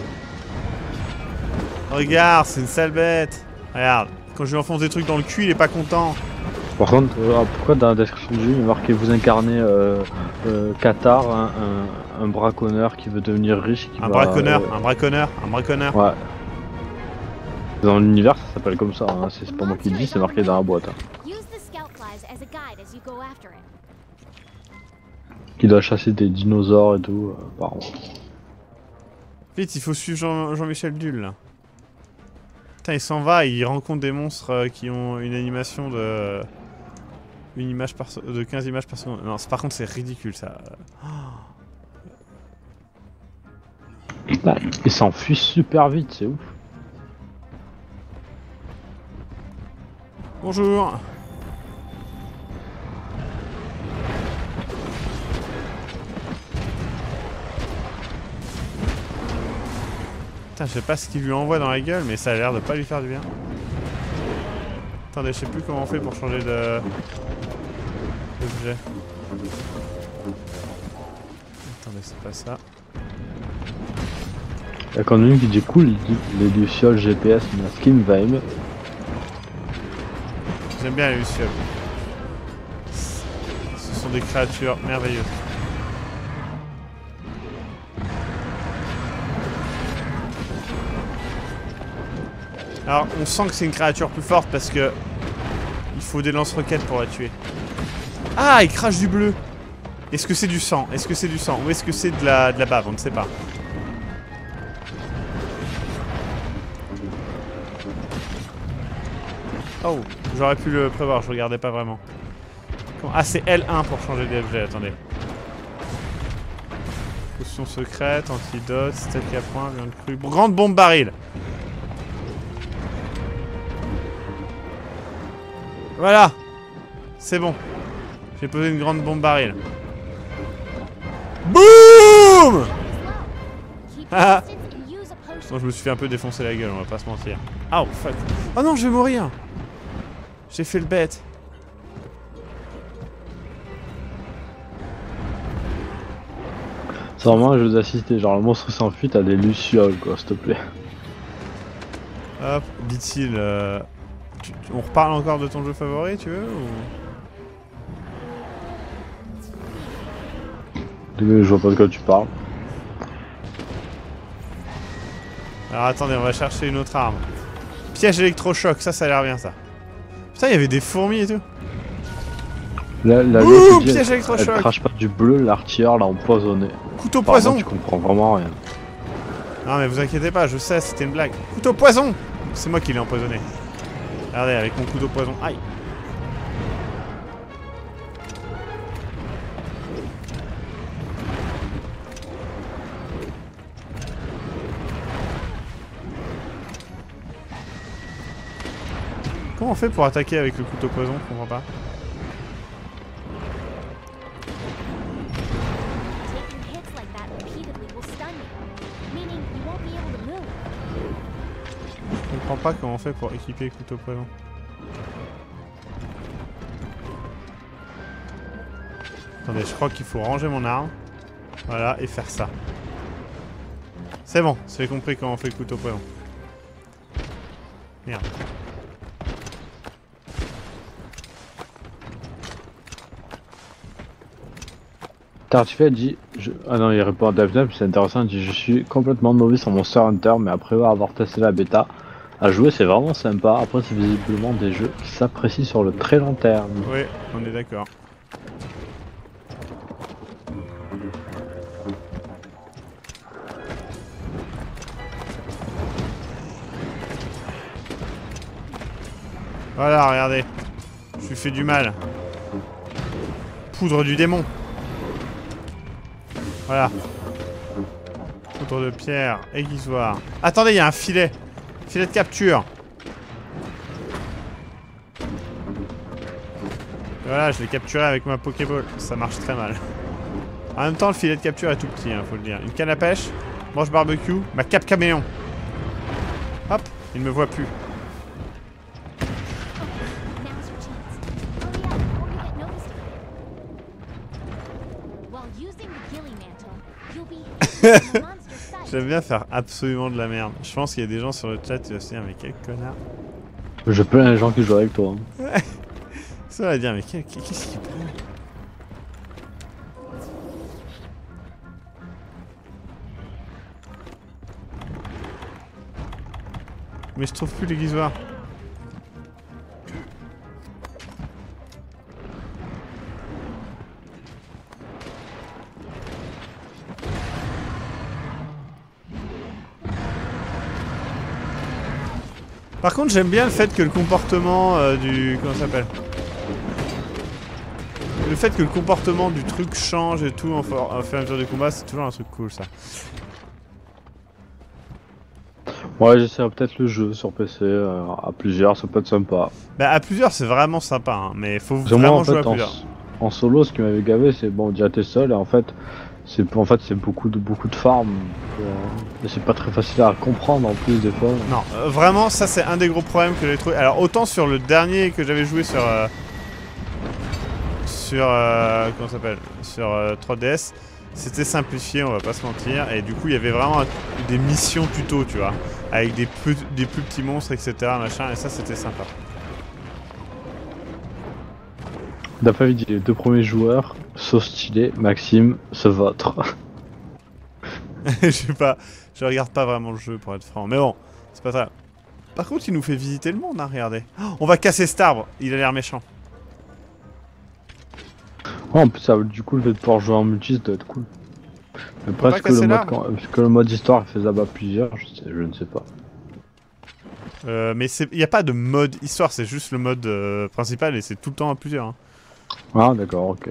Regarde, c'est une sale bête! Regarde, quand je lui enfonce des trucs dans le cul, il est pas content. Par contre, pourquoi dans la description du jeu il est marqué vous incarnez Qatar, un braconneur qui veut devenir riche qui un braconneur. Ouais. Dans l'univers ça s'appelle comme ça, hein. C'est pas moi qui le dis, c'est marqué dans la boîte. Hein. Qui doit chasser des dinosaures et tout, apparemment. Vite, il faut suivre Jean-Michel Dull là. Putain, il s'en va, il rencontre des monstres qui ont une animation de... Une image de 15 images par seconde. Non, par contre, c'est ridicule ça. Il s'enfuit super vite, c'est ouf. Bonjour. Putain, je sais pas ce qu'il lui envoie dans la gueule, mais ça a l'air de pas lui faire du bien. Attendez, je sais plus comment on fait pour changer de... d'objet. Attendez, c'est pas ça. Il y a quand même une qui dit cool, les lucioles GPS, mais ce qui me va aimer. J'aime bien les lucioles. Ce sont des créatures merveilleuses. Alors, on sent que c'est une créature plus forte parce que il faut des lance-roquettes pour la tuer. Ah, il crache du bleu. Est-ce que c'est du sang? Est-ce que c'est du sang? Ou est-ce que c'est de la bave? On ne sait pas. Oh, j'aurais pu le prévoir, je regardais pas vraiment. Ah, c'est L1 pour changer d'objet, attendez. Potion secrète, antidote, steak à point, viande crue. Grande bombe baril. Voilà. C'est bon. J'ai posé une grande bombe baril. BOUM. Ah. Bon, je me suis fait un peu défoncer la gueule, on va pas se mentir. Oh fuck. Oh non, je vais mourir. J'ai fait le bête. C'est vraiment un jeu d'assister, genre le monstre s'enfuit, t'as des lucioles quoi, s'il te plaît. Hop, dit-il. On reparle encore de ton jeu favori, tu veux ou... Je vois pas de quoi tu parles. Alors attendez, on va chercher une autre arme. Piège électrochoc, ça a l'air bien ça. Putain, il y avait des fourmis et tout. La piège électrochoc. Elle crache pas du bleu, l'artilleur l'a empoisonné. Couteau poison. Tu comprends vraiment rien. Non mais vous inquiétez pas, je sais, c'était une blague. Couteau poison. C'est moi qui l'ai empoisonné. Regardez, avec mon couteau poison. Aïe. Comment on fait pour attaquer avec le couteau poison? Je comprends pas. Je comprends pas comment on fait pour équiper le couteau poison. Attendez, je crois qu'il faut ranger mon arme. Voilà, et faire ça. C'est bon, j'ai compris comment on fait le couteau poison. Merde. Tartiflette dit... Ah non, il répond à Devnep, c'est intéressant, il dit je suis complètement novice en Monster Hunter, mais après avoir testé la bêta, à jouer c'est vraiment sympa, après c'est visiblement des jeux qui s'apprécient sur le très long terme. Oui, on est d'accord. Voilà, regardez. Je lui fais du mal. poudre du démon. Voilà. Poudre de pierre, aiguisoire. Attendez, il y a un filet. Filet de capture. Et voilà, je l'ai capturé avec ma Pokéball. Ça marche très mal. En même temps, le filet de capture est tout petit, hein, faut le dire. Une canne à pêche, manche barbecue, ma cape caméléon. Hop, il ne me voit plus. Now's your chance. Hurry up before you get noticed again. While using the ghillie mantle, you'll be hidden in the monster's sight. J'aime bien faire absolument de la merde. Je pense qu'il y a des gens sur le chat qui vont se dire mais quel connard. Je plains les gens qui jouent avec toi. Hein. Ça va dire mais qu'est-ce qu'il prend? Mais je trouve plus l'aiguisoire. Par contre, j'aime bien le fait que le comportement du... Comment ça s'appelle? Le fait que le comportement du truc change et tout au fur et à mesure du combat, c'est toujours un truc cool ça. Ouais, j'essaierai peut-être le jeu sur PC à plusieurs, ça peut être sympa. Bah à plusieurs c'est vraiment sympa, hein, mais faut Parce que vraiment moi, en jouer fait, à plusieurs. en solo, ce qui m'avait gavé, c'est bon, déjà t'es seul et en fait, c'est beaucoup de farm. Et c'est pas très facile à comprendre en plus des fois. Non, vraiment ça c'est un des gros problèmes que j'ai trouvé. Alors autant sur le dernier que j'avais joué sur... comment ça s'appelle? Sur 3DS, c'était simplifié, on va pas se mentir, et du coup il y avait vraiment des missions tuto, tu vois, avec des plus petits monstres, etc. machin, et ça c'était sympa. D'après dit les deux premiers joueurs, sauf stylé, Maxime, se vôtre. Je sais pas, je regarde pas vraiment le jeu pour être franc, mais bon, c'est pas ça. Par contre il nous fait visiter le monde, hein, regardez. Oh, on va casser cet arbre, il a l'air méchant. Ouais, en plus, ça, du coup, le fait de pouvoir jouer en multi, ça doit être cool. Mais pas presque casser le, l'arbre. que le mode histoire est faisable à plusieurs, je ne sais pas. Mais il n'y a pas de mode histoire, c'est juste le mode principal et c'est tout le temps à plusieurs. Hein. Ah, d'accord, ok.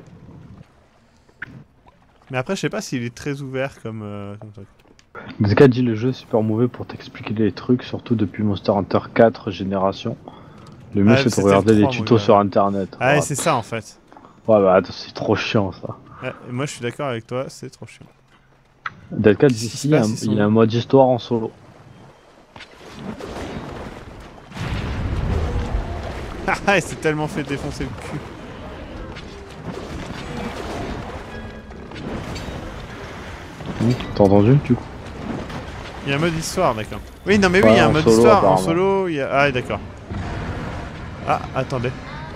Mais après, je sais pas s'il est très ouvert comme truc. Zeka dit le jeu est super mauvais pour t'expliquer les trucs, surtout depuis Monster Hunter 4 génération. Le mieux c'est c'était de regarder le les 3, tutos moi, sur internet. Ah, Ouais. c'est ça en fait. Ouais, bah attends, c'est trop chiant ça. Ouais, et moi je suis d'accord avec toi, c'est trop chiant. Zeka dit Qu'est-ce qui se ici, passe, ils sont il y a un mode histoire en solo. Ah, il s'est tellement fait défoncer le cul. T'as entendu du coup? Il y a un mode histoire, d'accord. Oui, non mais oui, Ouais, il y a un en mode solo, histoire en apparemment. solo. Il y a... Ah, d'accord. Ah, attendez.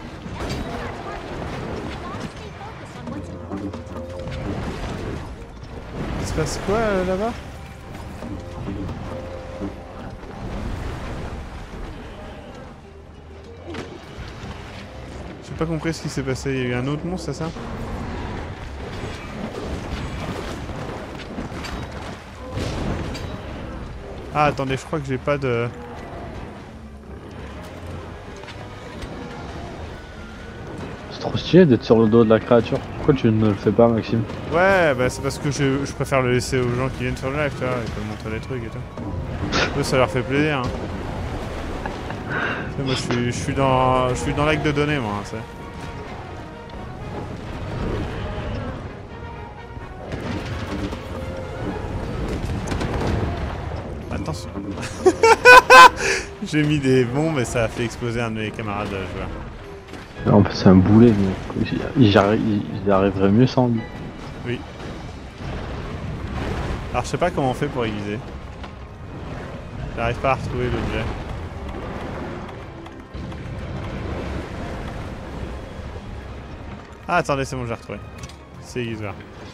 Il se passe quoi là-bas? J'ai pas compris ce qui s'est passé. Il y a eu un autre monstre, c'est ça? Ah, attendez, je crois que j'ai pas de... C'est trop stylé d'être sur le dos de la créature. Pourquoi tu ne le fais pas, Maxime? Ouais, bah c'est parce que je préfère le laisser aux gens qui viennent sur le live, tu vois, ils peuvent montrer des trucs et tout. Eux, ça leur fait plaisir, hein. Tu sais, moi, je suis dans l'acte de donner, moi, hein, c'est... Attention. J'ai mis des bombes et ça a fait exploser un de mes camarades joueurs. En fait, c'est un boulet, mais il arriverait mieux sans lui. Oui. Alors, je sais pas comment on fait pour aiguiser. J'arrive pas à retrouver l'objet. Ah, attendez, c'est bon, j'ai retrouvé. C'est aiguisoire.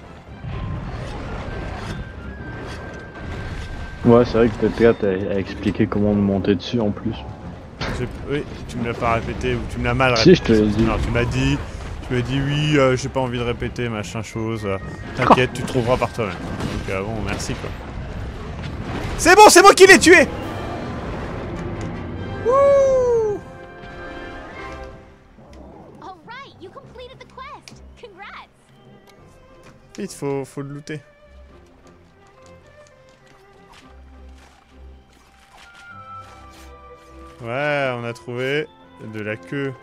Ouais, c'est vrai que t'as expliqué comment nous monter dessus en plus. Oui, tu me l'as pas répété ou tu me l'as mal Si, répété. je te l'ai dit. Non, tu m'as dit oui, j'ai pas envie de répéter machin chose. T'inquiète, tu trouveras par toi-même. Donc bon, merci quoi. C'est bon, c'est moi qui l'ai tué. Wouh! All right, you completed the quest. Congrats. Vite, faut le looter. Ouais, on a trouvé de la queue.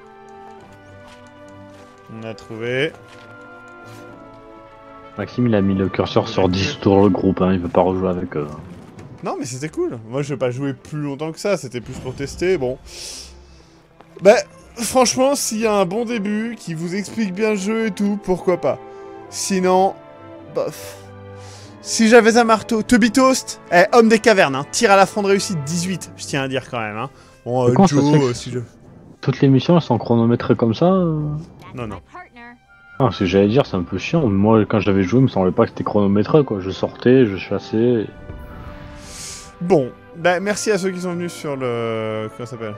On a trouvé. Maxime, il a mis le curseur sur 10 dans le groupe, hein, il veut pas rejouer avec eux. Non, mais c'était cool. Moi, je vais pas jouer plus longtemps que ça. C'était plus pour tester. Bon. Bah, franchement, s'il y a un bon début, qui vous explique bien le jeu et tout, pourquoi pas. Sinon, bof. Si j'avais un marteau, Toby Toast, homme des cavernes, hein, tir à la fronde réussite 18, je tiens à dire quand même. Hein. Bon, Joe, si je... Toutes les missions, elles sont chronométrées comme ça Non, non. Ah, ce que j'allais dire, c'est un peu chiant. Moi, quand j'avais joué, il me semblait pas que c'était chronométré, quoi. Je sortais, je chassais... Bon, bah, merci à ceux qui sont venus sur le... Comment ça s'appelle?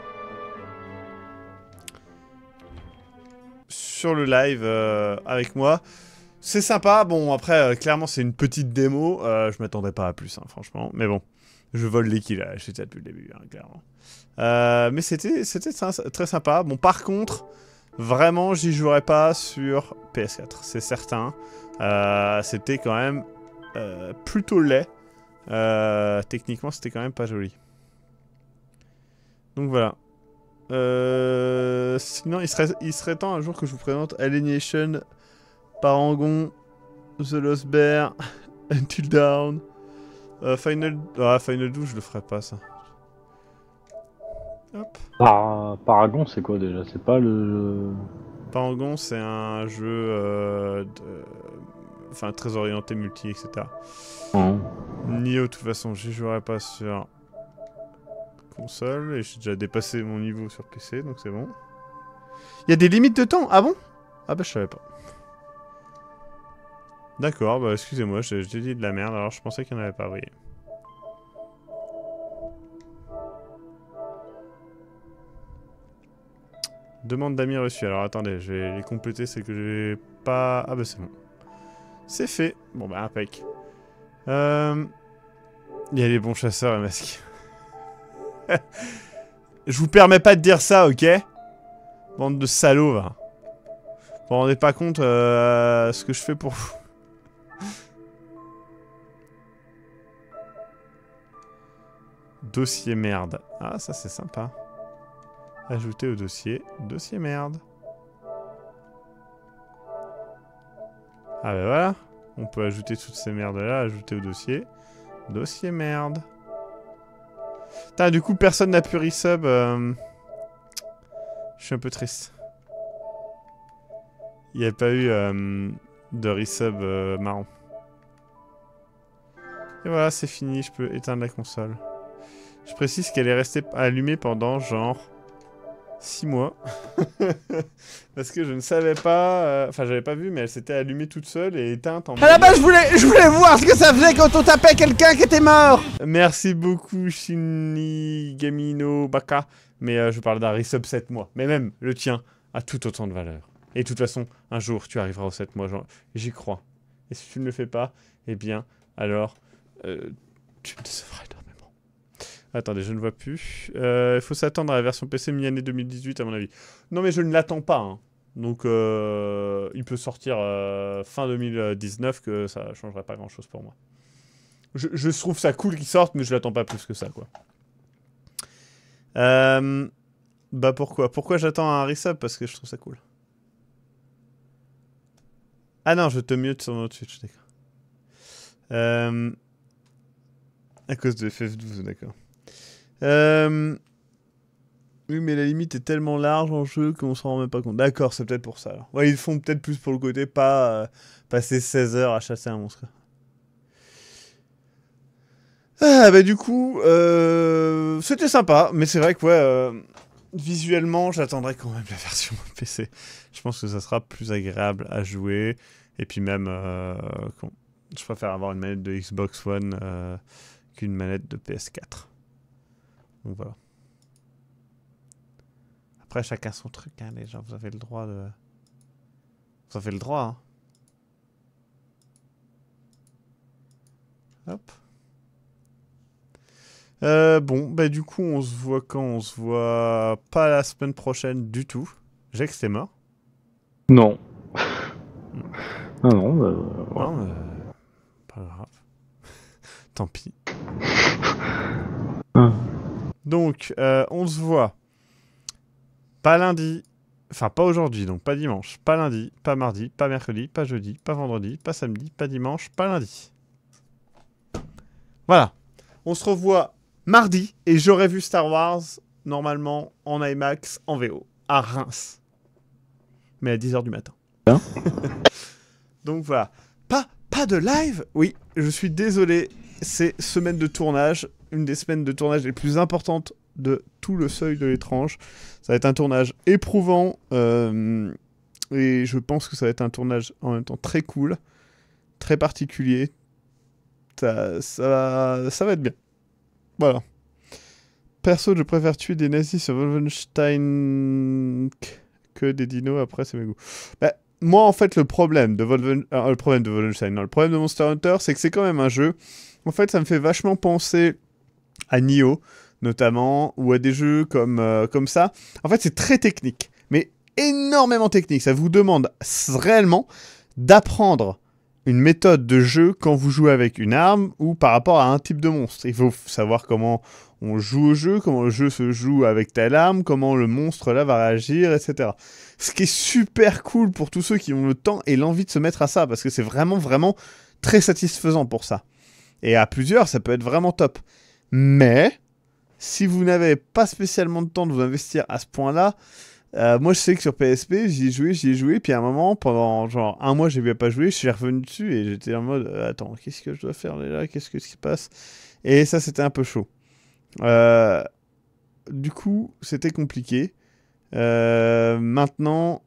Sur le live avec moi. C'est sympa. Bon, après, clairement, c'est une petite démo. Je m'attendais pas à plus, hein, franchement. Mais bon, je vole les kills. Je sais ça depuis le début, hein, clairement. Mais c'était très sympa. Bon, par contre, vraiment, j'y jouerai pas sur PS4. C'est certain. C'était quand même plutôt laid. Techniquement, c'était quand même pas joli. Donc voilà. Sinon, il serait temps un jour que je vous présente Alienation, Parangon, The Lost Bear, Until Dawn, Final 12, je le ferai pas ça. Hop. Paragon, c'est quoi déjà? C'est pas le... Parangon, c'est un jeu enfin, très orienté multi, etc. Oh. Nioh, de toute façon, j'y jouerai pas sur console et j'ai déjà dépassé mon niveau sur PC, donc c'est bon. Il y a des limites de temps? Ah bon? Ah bah je savais pas. D'accord, bah excusez-moi, j'ai dit de la merde, alors je pensais qu'il n'y en avait pas, vous voyez. Demande d'amis reçue. Alors attendez, je vais les compléter, c'est que j'ai pas... Ah bah c'est bon. C'est fait. Bon bah impec. Il y a les bons chasseurs et masques. Je vous permets pas de dire ça, ok? Bande de salauds, va. Vous vous rendez pas compte ce que je fais pour vous. Dossier merde. Ah, ça c'est sympa. Ajouter au dossier. Dossier merde. Ah bah voilà. On peut ajouter toutes ces merdes là, ajouter au dossier. Dossier merde. Putain, du coup, personne n'a pu resub. Je suis un peu triste. Il n'y a pas eu de resub marron. Et voilà, c'est fini. Je peux éteindre la console. Je précise qu'elle est restée allumée pendant genre 6 mois. Parce que je ne savais pas... Enfin, j'avais pas vu, mais elle s'était allumée toute seule et éteinte en... À la base, je voulais voir ce que ça faisait quand on tapait quelqu'un qui était mort. Merci beaucoup, Shinigamino Baka. Mais je parle d'un resub 7 mois. Mais même, le tien a tout autant de valeur. Et de toute façon, un jour, tu arriveras aux 7 mois. J'y crois. Et si tu ne le fais pas, eh bien, alors... tu me décevras énormément. Attendez, je ne vois plus. Il faut s'attendre à la version PC mi-année 2018, à mon avis. Non, mais je ne l'attends pas. Hein. Donc, il peut sortir fin 2019, que ça ne changerait pas grand-chose pour moi. Je trouve ça cool qu'il sorte, mais je l'attends pas plus que ça, quoi. Bah, pourquoi? Pourquoi j'attends un resub? Parce que je trouve ça cool. Ah non, je te mute sur notre Twitch, d'accord. À cause de FF12, d'accord. Oui, mais la limite est tellement large en jeu qu'on s'en rend même pas compte. D'accord, c'est peut-être pour ça. Alors. Ouais, ils font peut-être plus pour le côté, pas passer 16 heures à chasser un monstre. Ah, bah du coup, c'était sympa, mais c'est vrai que, ouais, visuellement, j'attendrai quand même la version PC. Je pense que ça sera plus agréable à jouer. Et puis même, je préfère avoir une manette de Xbox One qu'une manette de PS4. Donc voilà. Après, chacun son truc, hein, les gens. Vous avez le droit de... Vous avez le droit, hein. Hop. Bon, bah du coup, on se voit quand? On se voit pas la semaine prochaine du tout. Jax, t'es mort? Non. Ah non, Non, mais pas grave. Tant pis. Ah. Donc, on se voit. Pas lundi. Enfin, pas aujourd'hui, donc pas dimanche. Pas lundi, pas mardi, pas mercredi, pas jeudi, pas vendredi, pas samedi, pas dimanche, pas lundi. Voilà. On se revoit mardi et j'aurai vu Star Wars, normalement, en IMAX, en VO, à Reims. Mais à 10h du matin. Bien. Donc voilà. Pas de live. Oui, je suis désolé. C'est semaine de tournage. Une des semaines de tournage les plus importantes de tout le seuil de l'étrange. Ça va être un tournage éprouvant. Et je pense que ça va être un tournage en même temps très cool. Très particulier. Ça va être bien. Voilà. Perso, je préfère tuer des nazis sur Wolfenstein que des dinos. Après, c'est mes goûts. Bah, moi, en fait, le problème de Wolfenstein, non, le problème de Monster Hunter, c'est que c'est quand même un jeu. En fait, ça me fait vachement penser à Nioh, notamment, ou à des jeux comme ça. En fait, c'est très technique, mais énormément technique. Ça vous demande réellement d'apprendre une méthode de jeu quand vous jouez avec une arme ou par rapport à un type de monstre. Il faut savoir comment on joue au jeu, comment le jeu se joue avec telle arme, comment le monstre là va réagir, etc. Ce qui est super cool pour tous ceux qui ont le temps et l'envie de se mettre à ça, parce que c'est vraiment, vraiment très satisfaisant pour ça. Et à plusieurs, ça peut être vraiment top. Mais, si vous n'avez pas spécialement de temps de vous investir à ce point-là, moi je sais que sur PSP, j'y ai joué, puis à un moment, pendant genre un mois, je n'y avais pas joué, je suis revenu dessus et j'étais en mode, attends, qu'est-ce que je dois faire là, qu'est-ce qui se passe? Et ça, c'était un peu chaud. Du coup, c'était compliqué. Maintenant,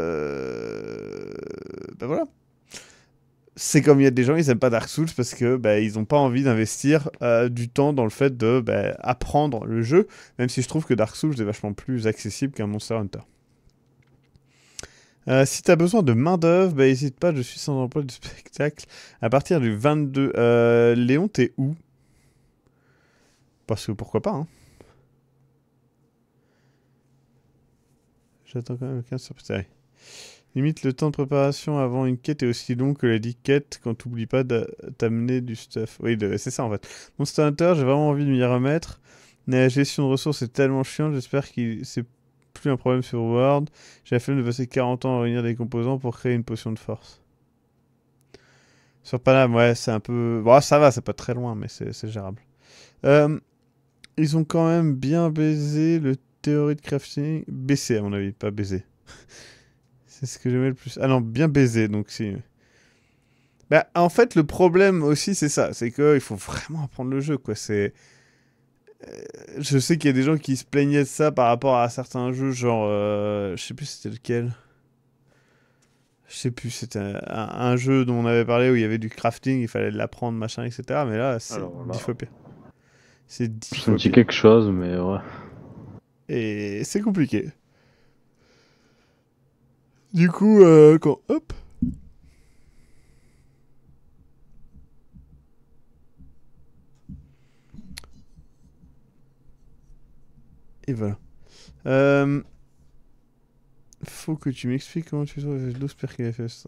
ben voilà. C'est comme il y a des gens, ils aiment pas Dark Souls parce que ils ont pas envie d'investir du temps dans le fait de apprendre le jeu, même si je trouve que Dark Souls est vachement plus accessible qu'un Monster Hunter. Si t'as besoin de main d'œuvre, n'hésite pas, je suis sans emploi du spectacle à partir du 22. Léon, t'es où? Parce que pourquoi pas, hein. J'attends quand même 15 sur PC. Limite, le temps de préparation avant une quête est aussi long que la dite quête quand t'oublies pas d'amener du stuff. Oui, c'est ça en fait. Monster Hunter, j'ai vraiment envie de m'y remettre. Mais la gestion de ressources est tellement chiante, j'espère que c'est plus un problème sur World. J'ai la flemme de passer 40 ans à réunir des composants pour créer une potion de force. Sur Panam, ouais, c'est un peu... Bon, ça va, c'est pas très loin, mais c'est gérable. Ils ont quand même bien baisé le théorie de crafting. Baissé, à mon avis, pas baisé. C'est ce que j'aimais le plus. Ah non, bien baisé, donc si... en fait, le problème aussi, c'est ça. C'est qu'il faut vraiment apprendre le jeu, quoi. C'est... je sais qu'il y a des gens qui se plaignaient de ça par rapport à certains jeux, genre... je sais plus c'était lequel. Je sais plus, c'était un jeu dont on avait parlé où il y avait du crafting, il fallait l'apprendre, machin, etc. Mais là, c'est 10 fois pire. C'est 10 fois ça me dit pire. quelque chose, mais ouais. Et c'est compliqué. Du coup, quand... Hop. Et voilà. Faut que tu m'expliques comment tu trouves les 12 perkins.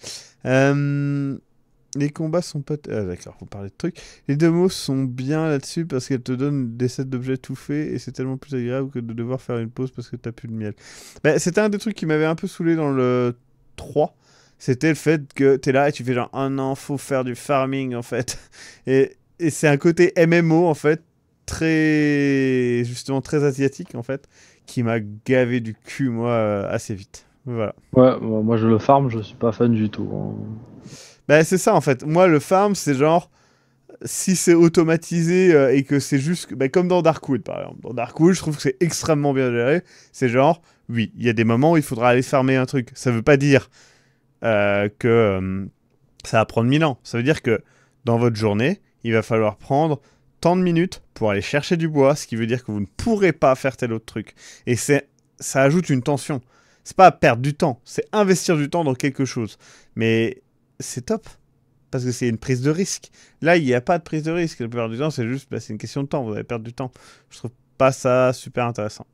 Les combats sont pas... Ah d'accord, faut parler de trucs. Les démos sont bien là-dessus parce qu'elles te donnent des sets d'objets tout faits et c'est tellement plus agréable que de devoir faire une pause parce que t'as plus de miel. C'était un des trucs qui m'avait un peu saoulé dans le 3. C'était le fait que t'es là et tu fais genre, ah non, faut faire du farming en fait. Et c'est un côté MMO en fait, justement très asiatique en fait, qui m'a gavé du cul moi assez vite. Voilà. Ouais, moi je le farm, je suis pas fan du tout. C'est ça en fait. Moi le farm c'est genre si c'est automatisé et que c'est juste comme dans Darkwood par exemple. Dans Darkwood je trouve que c'est extrêmement bien géré. C'est genre oui il y a des moments où il faudra aller farmer un truc. Ça veut pas dire que ça va prendre 1000 ans. Ça veut dire que dans votre journée il va falloir prendre tant de minutes pour aller chercher du bois, ce qui veut dire que vous ne pourrez pas faire tel autre truc. Et ça ajoute une tension. C'est pas perdre du temps, c'est investir du temps dans quelque chose. Mais c'est top, parce que c'est une prise de risque. Là, il n'y a pas de prise de risque. La plupart du temps, c'est juste, c'est une question de temps. Vous allez perdre du temps. Je trouve pas ça super intéressant.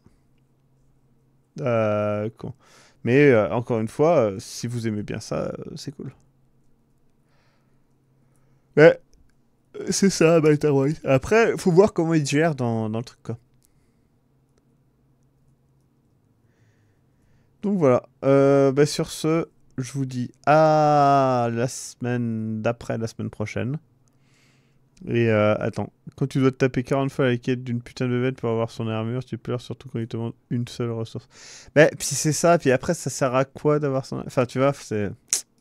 Mais encore une fois, si vous aimez bien ça, c'est cool. Ouais, c'est ça, Battle Royale. Après, faut voir comment ils gèrent dans le truc, quoi. Donc voilà. Bah, sur ce, je vous dis à la semaine d'après, la semaine prochaine. Et attends, quand tu dois te taper 40 fois la quête d'une putain de bête pour avoir son armure, tu pleures surtout quand il te demande une seule ressource. Bah, puis c'est ça, puis après, ça sert à quoi d'avoir son... Enfin, tu vois, c'est...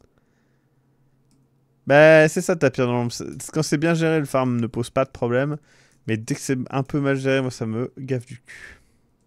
Bah, c'est ça, ta pierre dans l'ombre. Quand c'est bien géré, le farm ne pose pas de problème. Mais dès que c'est un peu mal géré, moi, ça me gaffe du cul.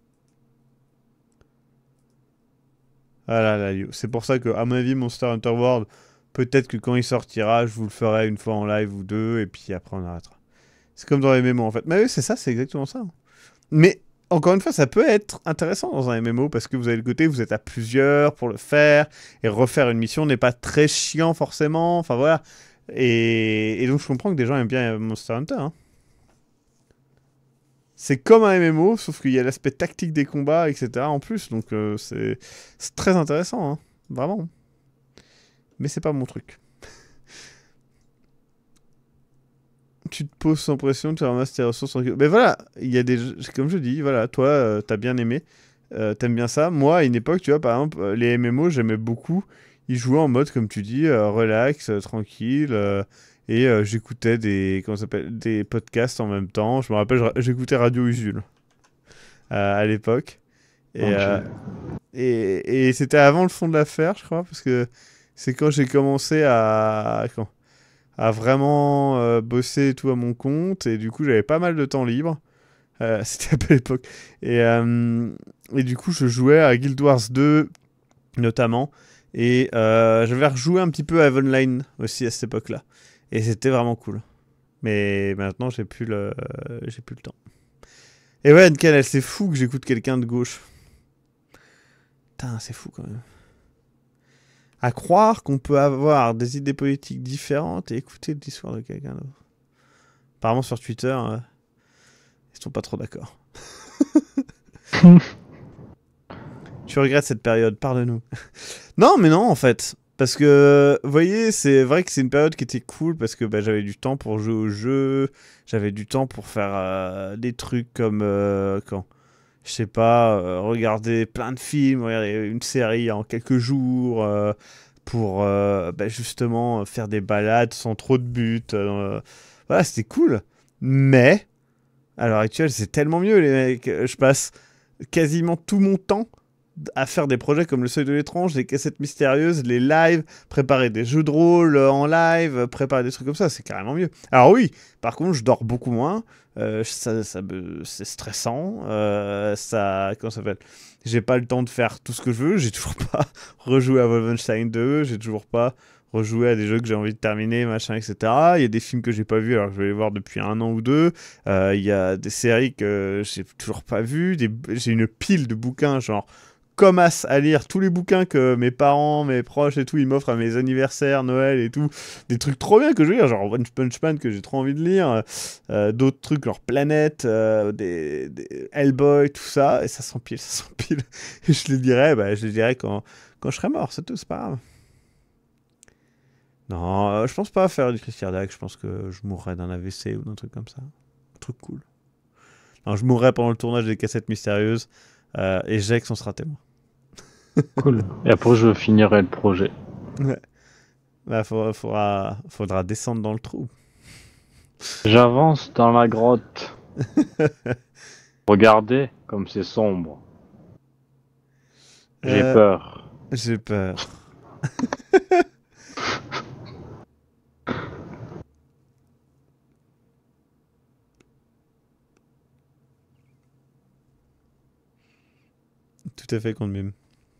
Voilà, là, c'est pour ça que, à mon avis, Monster Hunter World, peut-être que quand il sortira, je vous le ferai une fois en live ou deux, et puis après, on arrêtera. C'est comme dans les MMO, en fait. Mais oui, c'est ça, c'est exactement ça. Mais, encore une fois, ça peut être intéressant dans un MMO, parce que vous avez le côté, vous êtes à plusieurs pour le faire, et refaire une mission n'est pas très chiant, forcément. Enfin, voilà. Et donc, je comprends que des gens aiment bien Monster Hunter, hein. C'est comme un MMO, sauf qu'il y a l'aspect tactique des combats, etc. en plus. Donc c'est très intéressant, hein. Vraiment. Mais c'est pas mon truc. Tu te poses sans pression, tu ramasses tes ressources tranquille. Mais voilà, il y a des... Comme je dis, voilà, toi, t'as bien aimé. T'aimes bien ça. Moi, à une époque, tu vois, par exemple, les MMO, j'aimais beaucoup. Ils jouaient en mode, comme tu dis, relax, tranquille. Et j'écoutais comment ça s'appelle, des podcasts en même temps. Je me rappelle, j'écoutais Radio Usul à l'époque. Et, et c'était avant le fond de l'affaire, je crois, parce que c'est quand j'ai commencé à vraiment bosser et tout à mon compte. Et du coup, j'avais pas mal de temps libre. C'était à peu l'époque. Et du coup, je jouais à Guild Wars 2, notamment. Et j'avais rejoué un petit peu à Evenline aussi à cette époque-là. Et c'était vraiment cool. Mais maintenant, j'ai plus le temps. Et ouais, Nkel, c'est fou que j'écoute quelqu'un de gauche. Putain, c'est fou quand même. À croire qu'on peut avoir des idées politiques différentes et écouter l'histoire de quelqu'un d'autre. Apparemment, sur Twitter, ils sont pas trop d'accord. Tu regrettes cette période, parle-nous. Non, mais non, en fait. Parce que, vous voyez, c'est vrai que c'est une période qui était cool parce que bah, j'avais du temps pour jouer au jeu, j'avais du temps pour faire des trucs comme, je sais pas, regarder plein de films, regarder une série en quelques jours, pour bah, justement faire des balades sans trop de but. Voilà, c'était cool. Mais, à l'heure actuelle, c'est tellement mieux, les mecs. Je passe quasiment tout mon temps à faire des projets comme le Seuil de l'étrange, les cassettes mystérieuses, les lives, préparer des jeux de rôle en live, préparer des trucs comme ça, c'est carrément mieux. Alors oui, par contre, je dors beaucoup moins, c'est stressant, comment ça s'appelle, j'ai pas le temps de faire tout ce que je veux, j'ai toujours pas rejoué à Wolfenstein 2, j'ai toujours pas rejoué à des jeux que j'ai envie de terminer, machin, etc. Il y a des films que j'ai pas vus alors que je vais les voir depuis 1 an ou 2. Il y a des séries que j'ai toujours pas vues. J'ai une pile de bouquins, genre comme as à lire tous les bouquins que mes parents, mes proches et tout, ils m'offrent à mes anniversaires, Noël et tout. Des trucs trop bien que je veux lire, genre One Punch Man que j'ai trop envie de lire. D'autres trucs genre Planète, des Hellboy, tout ça. Et ça s'empile, ça s'empile. Et je les dirai quand je serai mort, c'est tout, c'est pas grave. Non, je pense pas faire du Christian Dac, je pense que je mourrais d'un AVC ou d'un truc comme ça. Un truc cool. Non, je mourrais pendant le tournage des cassettes mystérieuses et Jex en sera témoin. Cool. Et après, je finirai le projet. Ouais. Bah, faudra descendre dans le trou. J'avance dans la grotte. Regardez comme c'est sombre. J'ai peur. J'ai peur. Tout à fait contre mime.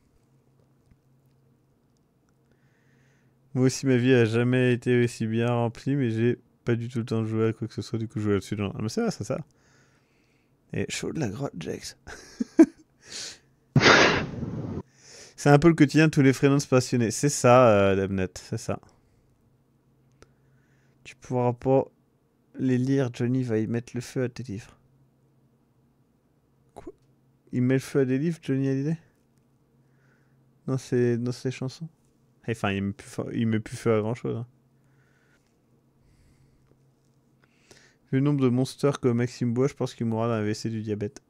Moi aussi, ma vie a jamais été aussi bien remplie, mais j'ai pas du tout le temps de jouer à quoi que ce soit, du coup, je joue là-dessus. Ah, mais c'est vrai, c'est ça. Et chaud de la grotte, Jax. C'est un peu le quotidien de tous les freelances passionnés. C'est ça, Dabnet, c'est ça. Tu pourras pas les lire, Johnny va y mettre le feu à tes livres. Quoi? Il met le feu à des livres, Johnny Hallyday? Dans ses chansons? Enfin, il met plus feu à grand chose. Hein. Vu le nombre de monsters que Maxime boit, je pense qu'il mourra d'un AVC du diabète.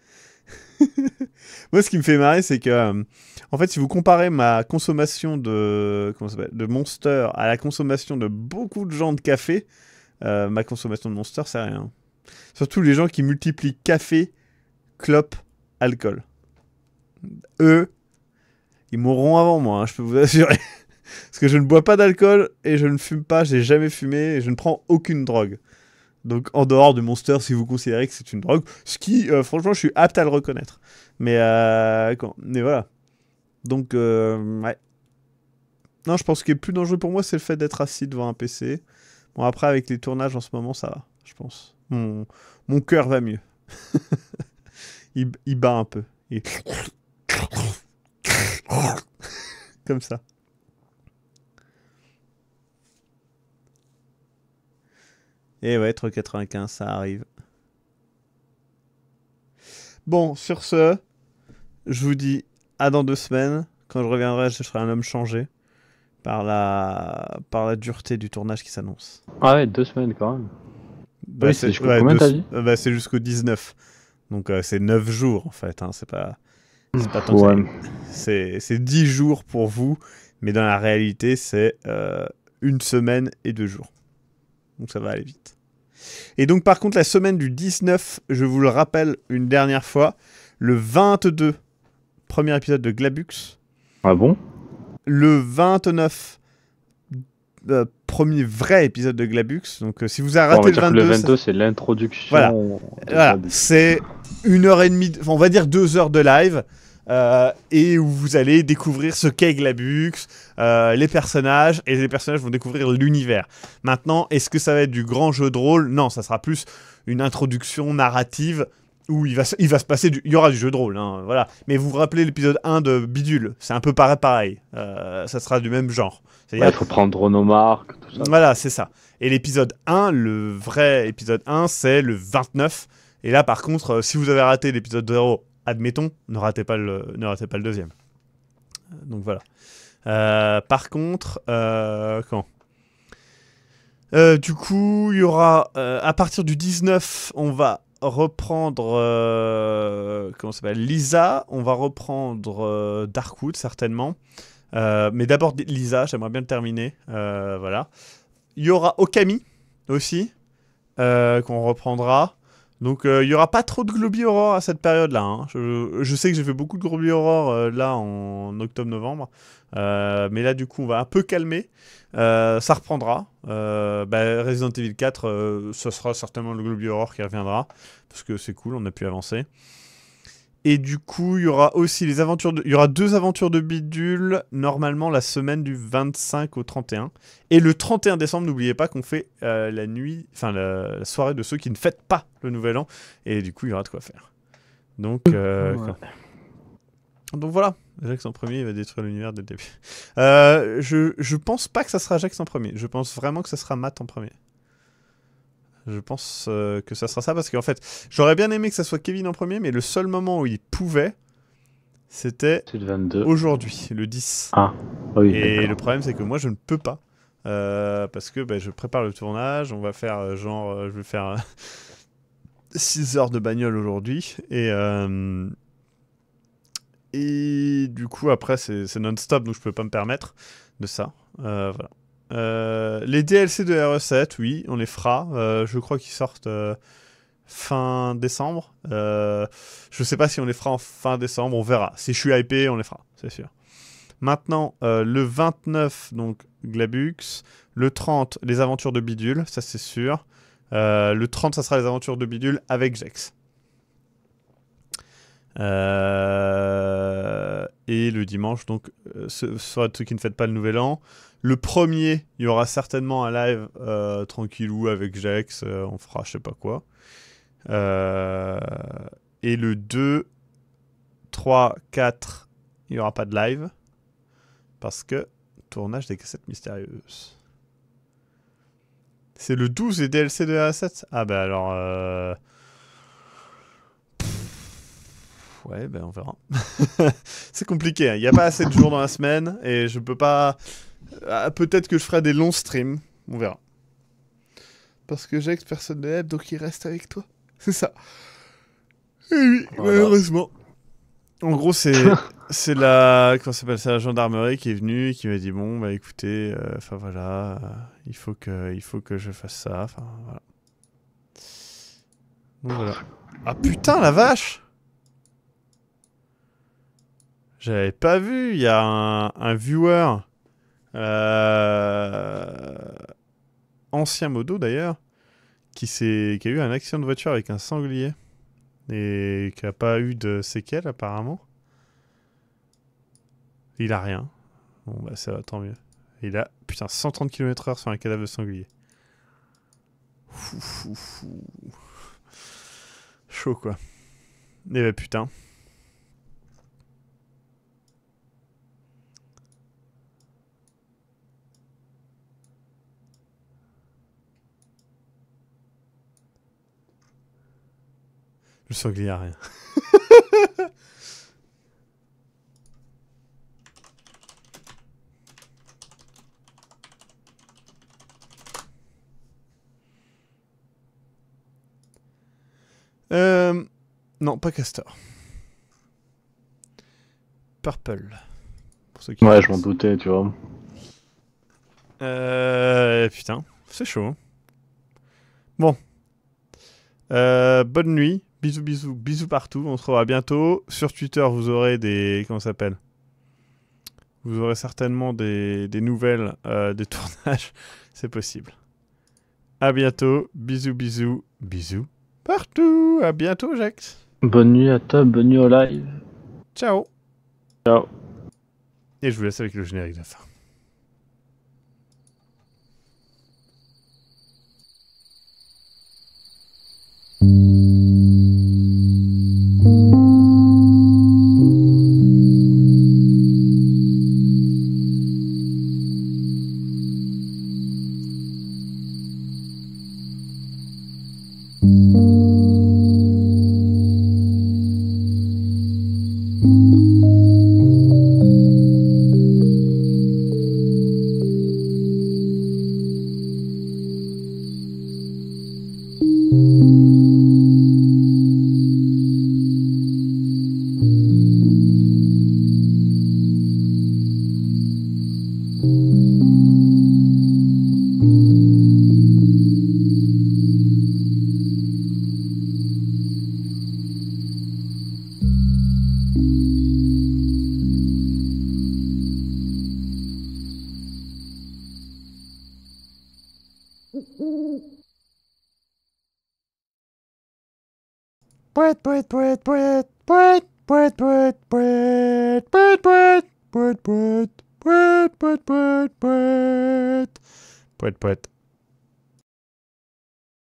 Moi, ce qui me fait marrer, c'est que, en fait, si vous comparez ma consommation de Monster à la consommation de beaucoup de gens de café, ma consommation de Monster, c'est rien. Surtout les gens qui multiplient café, clope, alcool. Eux, ils mourront avant moi, hein, je peux vous assurer. Parce que je ne bois pas d'alcool et je ne fume pas, j'ai jamais fumé et je ne prends aucune drogue. Donc en dehors de Monster, si vous considérez que c'est une drogue, ce qui, franchement, je suis apte à le reconnaître. Mais voilà. Donc, ouais. Non, je pense que le plus dangereux pour moi, c'est le fait d'être assis devant un PC. Bon, après, avec les tournages en ce moment, ça va, je pense. Mon cœur va mieux. il bat un peu. Comme ça. Et ouais, 3,95, ça arrive. Bon, sur ce, je vous dis à dans 2 semaines. Quand je reviendrai, je serai un homme changé par la dureté du tournage qui s'annonce. Ah ouais, 2 semaines quand même. Bah, Oui, c'est jusqu'au combien t'as dit ? Bah, c'est jusqu'au 19. Donc c'est 9 jours en fait. Hein. C'est pas tant Ouais. que ça. C'est 10 jours pour vous. Mais dans la réalité, c'est 1 semaine et 2 jours. Donc ça va aller vite. Et donc par contre la semaine du 19, je vous le rappelle une dernière fois, le 22, premier épisode de Glabux. Ah bon ? Le 29, premier vrai épisode de Glabux. Donc si vous avez Bon, on raté va le dire que 22, le 22 c'est l'introduction. Voilà. de voilà, Glabux. c'est 1h30, on va dire 2 heures de live. Et où vous allez découvrir ce qu'est Glabux, les personnages, et les personnages vont découvrir l'univers. Maintenant, est-ce que ça va être du grand jeu de rôle ? Non, ça sera plus une introduction narrative où il va se passer il y aura du jeu de rôle, hein, voilà. Mais vous vous rappelez l'épisode 1 de Bidule, c'est un peu pareil. Ça sera du même genre. Il faut prendre nos marques, tout ça. Voilà, c'est ça. Et l'épisode 1, le vrai épisode 1, c'est le 29. Et là, par contre, si vous avez raté l'épisode 0, admettons, ne ratez pas le deuxième. Donc voilà. Par contre, du coup, il y aura à partir du 19, on va reprendre comment ça s'appelle, Lisa. On va reprendre Darkwood certainement. Mais d'abord Lisa, j'aimerais bien le terminer. Voilà. Il y aura Okami aussi qu'on reprendra. Donc il n'y aura pas trop de Globby Horror à cette période-là. Hein. Je sais que j'ai fait beaucoup de Globby Horror là en octobre-novembre. Mais là du coup on va un peu calmer. Ça reprendra. Resident Evil 4, ce sera certainement le Globby Horror qui reviendra. Parce que c'est cool, on a pu avancer. Et du coup, il y aura aussi il y aura 2 aventures de bidule, normalement la semaine du 25 au 31. Et le 31 décembre, n'oubliez pas qu'on fait la soirée de ceux qui ne fêtent pas le Nouvel An. Et du coup, il y aura de quoi faire. Donc, donc voilà, Jax en premier, il va détruire l'univers dès le début. Je pense pas que ça sera Jax en premier. Je pense vraiment que ça sera Matt en premier. Je pense que ça sera ça, parce qu'en fait, j'aurais bien aimé que ça soit Kevin en premier, mais le seul moment où il pouvait, c'était le 22. Aujourd'hui, le 10. Ah, oui. Et d'accord. le problème, c'est que moi, je ne peux pas. Parce que je prépare le tournage, on va faire je vais faire 6 heures de bagnole aujourd'hui. Et du coup, après, c'est non-stop, donc je peux pas me permettre de ça. Voilà. Les DLC de RE7, oui, on les fera. Je crois qu'ils sortent fin décembre. Je sais pas si on les fera en fin décembre, on verra. Si je suis hypé, on les fera, c'est sûr. Maintenant, le 29, donc Glabux. Le 30, les aventures de Bidule, ça c'est sûr. Le 30, ça sera les aventures de Bidule avec Jex. Et le dimanche, donc, ce sera ceux qui ne fêtent pas le Nouvel An. Le premier, il y aura certainement un live tranquillou avec Jex, on fera je sais pas quoi. Et le 2, 3, 4, il n'y aura pas de live. Parce que tournage des cassettes mystérieuses. C'est le 12 et DLC de RE7 ? Ah bah alors... Ouais, on verra. C'est compliqué, hein. Il n'y a pas assez de jours dans la semaine et je peux pas... Peut-être que je ferai des longs streams, on verra. Parce que Jax, personne ne l'aime, donc il reste avec toi. C'est ça. Et oui, Voilà. malheureusement. En gros, c'est la... Comment ça s'appelle? C'est la gendarmerie qui est venue et qui m'a dit, bon, bah écoutez, enfin voilà, il faut que je fasse ça, enfin voilà. Donc voilà. Ah putain, la vache! J'avais pas vu, il y a un viewer, ancien modo d'ailleurs, qui a eu un accident de voiture avec un sanglier et qui a pas eu de séquelles apparemment. Il a rien. Bon bah ça va, tant mieux. Il a, putain, 130 km/h sur un cadavre de sanglier. Fou. Chaud quoi. Et bah putain. Le sanglier a rien. Non, pas Castor. Purple. Pour ceux qui Ouais, je connaissent. m'en doutais, tu vois. Putain, c'est chaud. Hein. Bon. Bonne nuit. Bisous partout. On se revoit bientôt. Sur Twitter, vous aurez des... Comment ça s'appelle? Vous aurez certainement des nouvelles des tournages. C'est possible. À bientôt. Bisous partout. À bientôt, Jax. Bonne nuit à toi, bonne nuit au live. Ciao. Ciao. Et je vous laisse avec le générique de fin. Poète.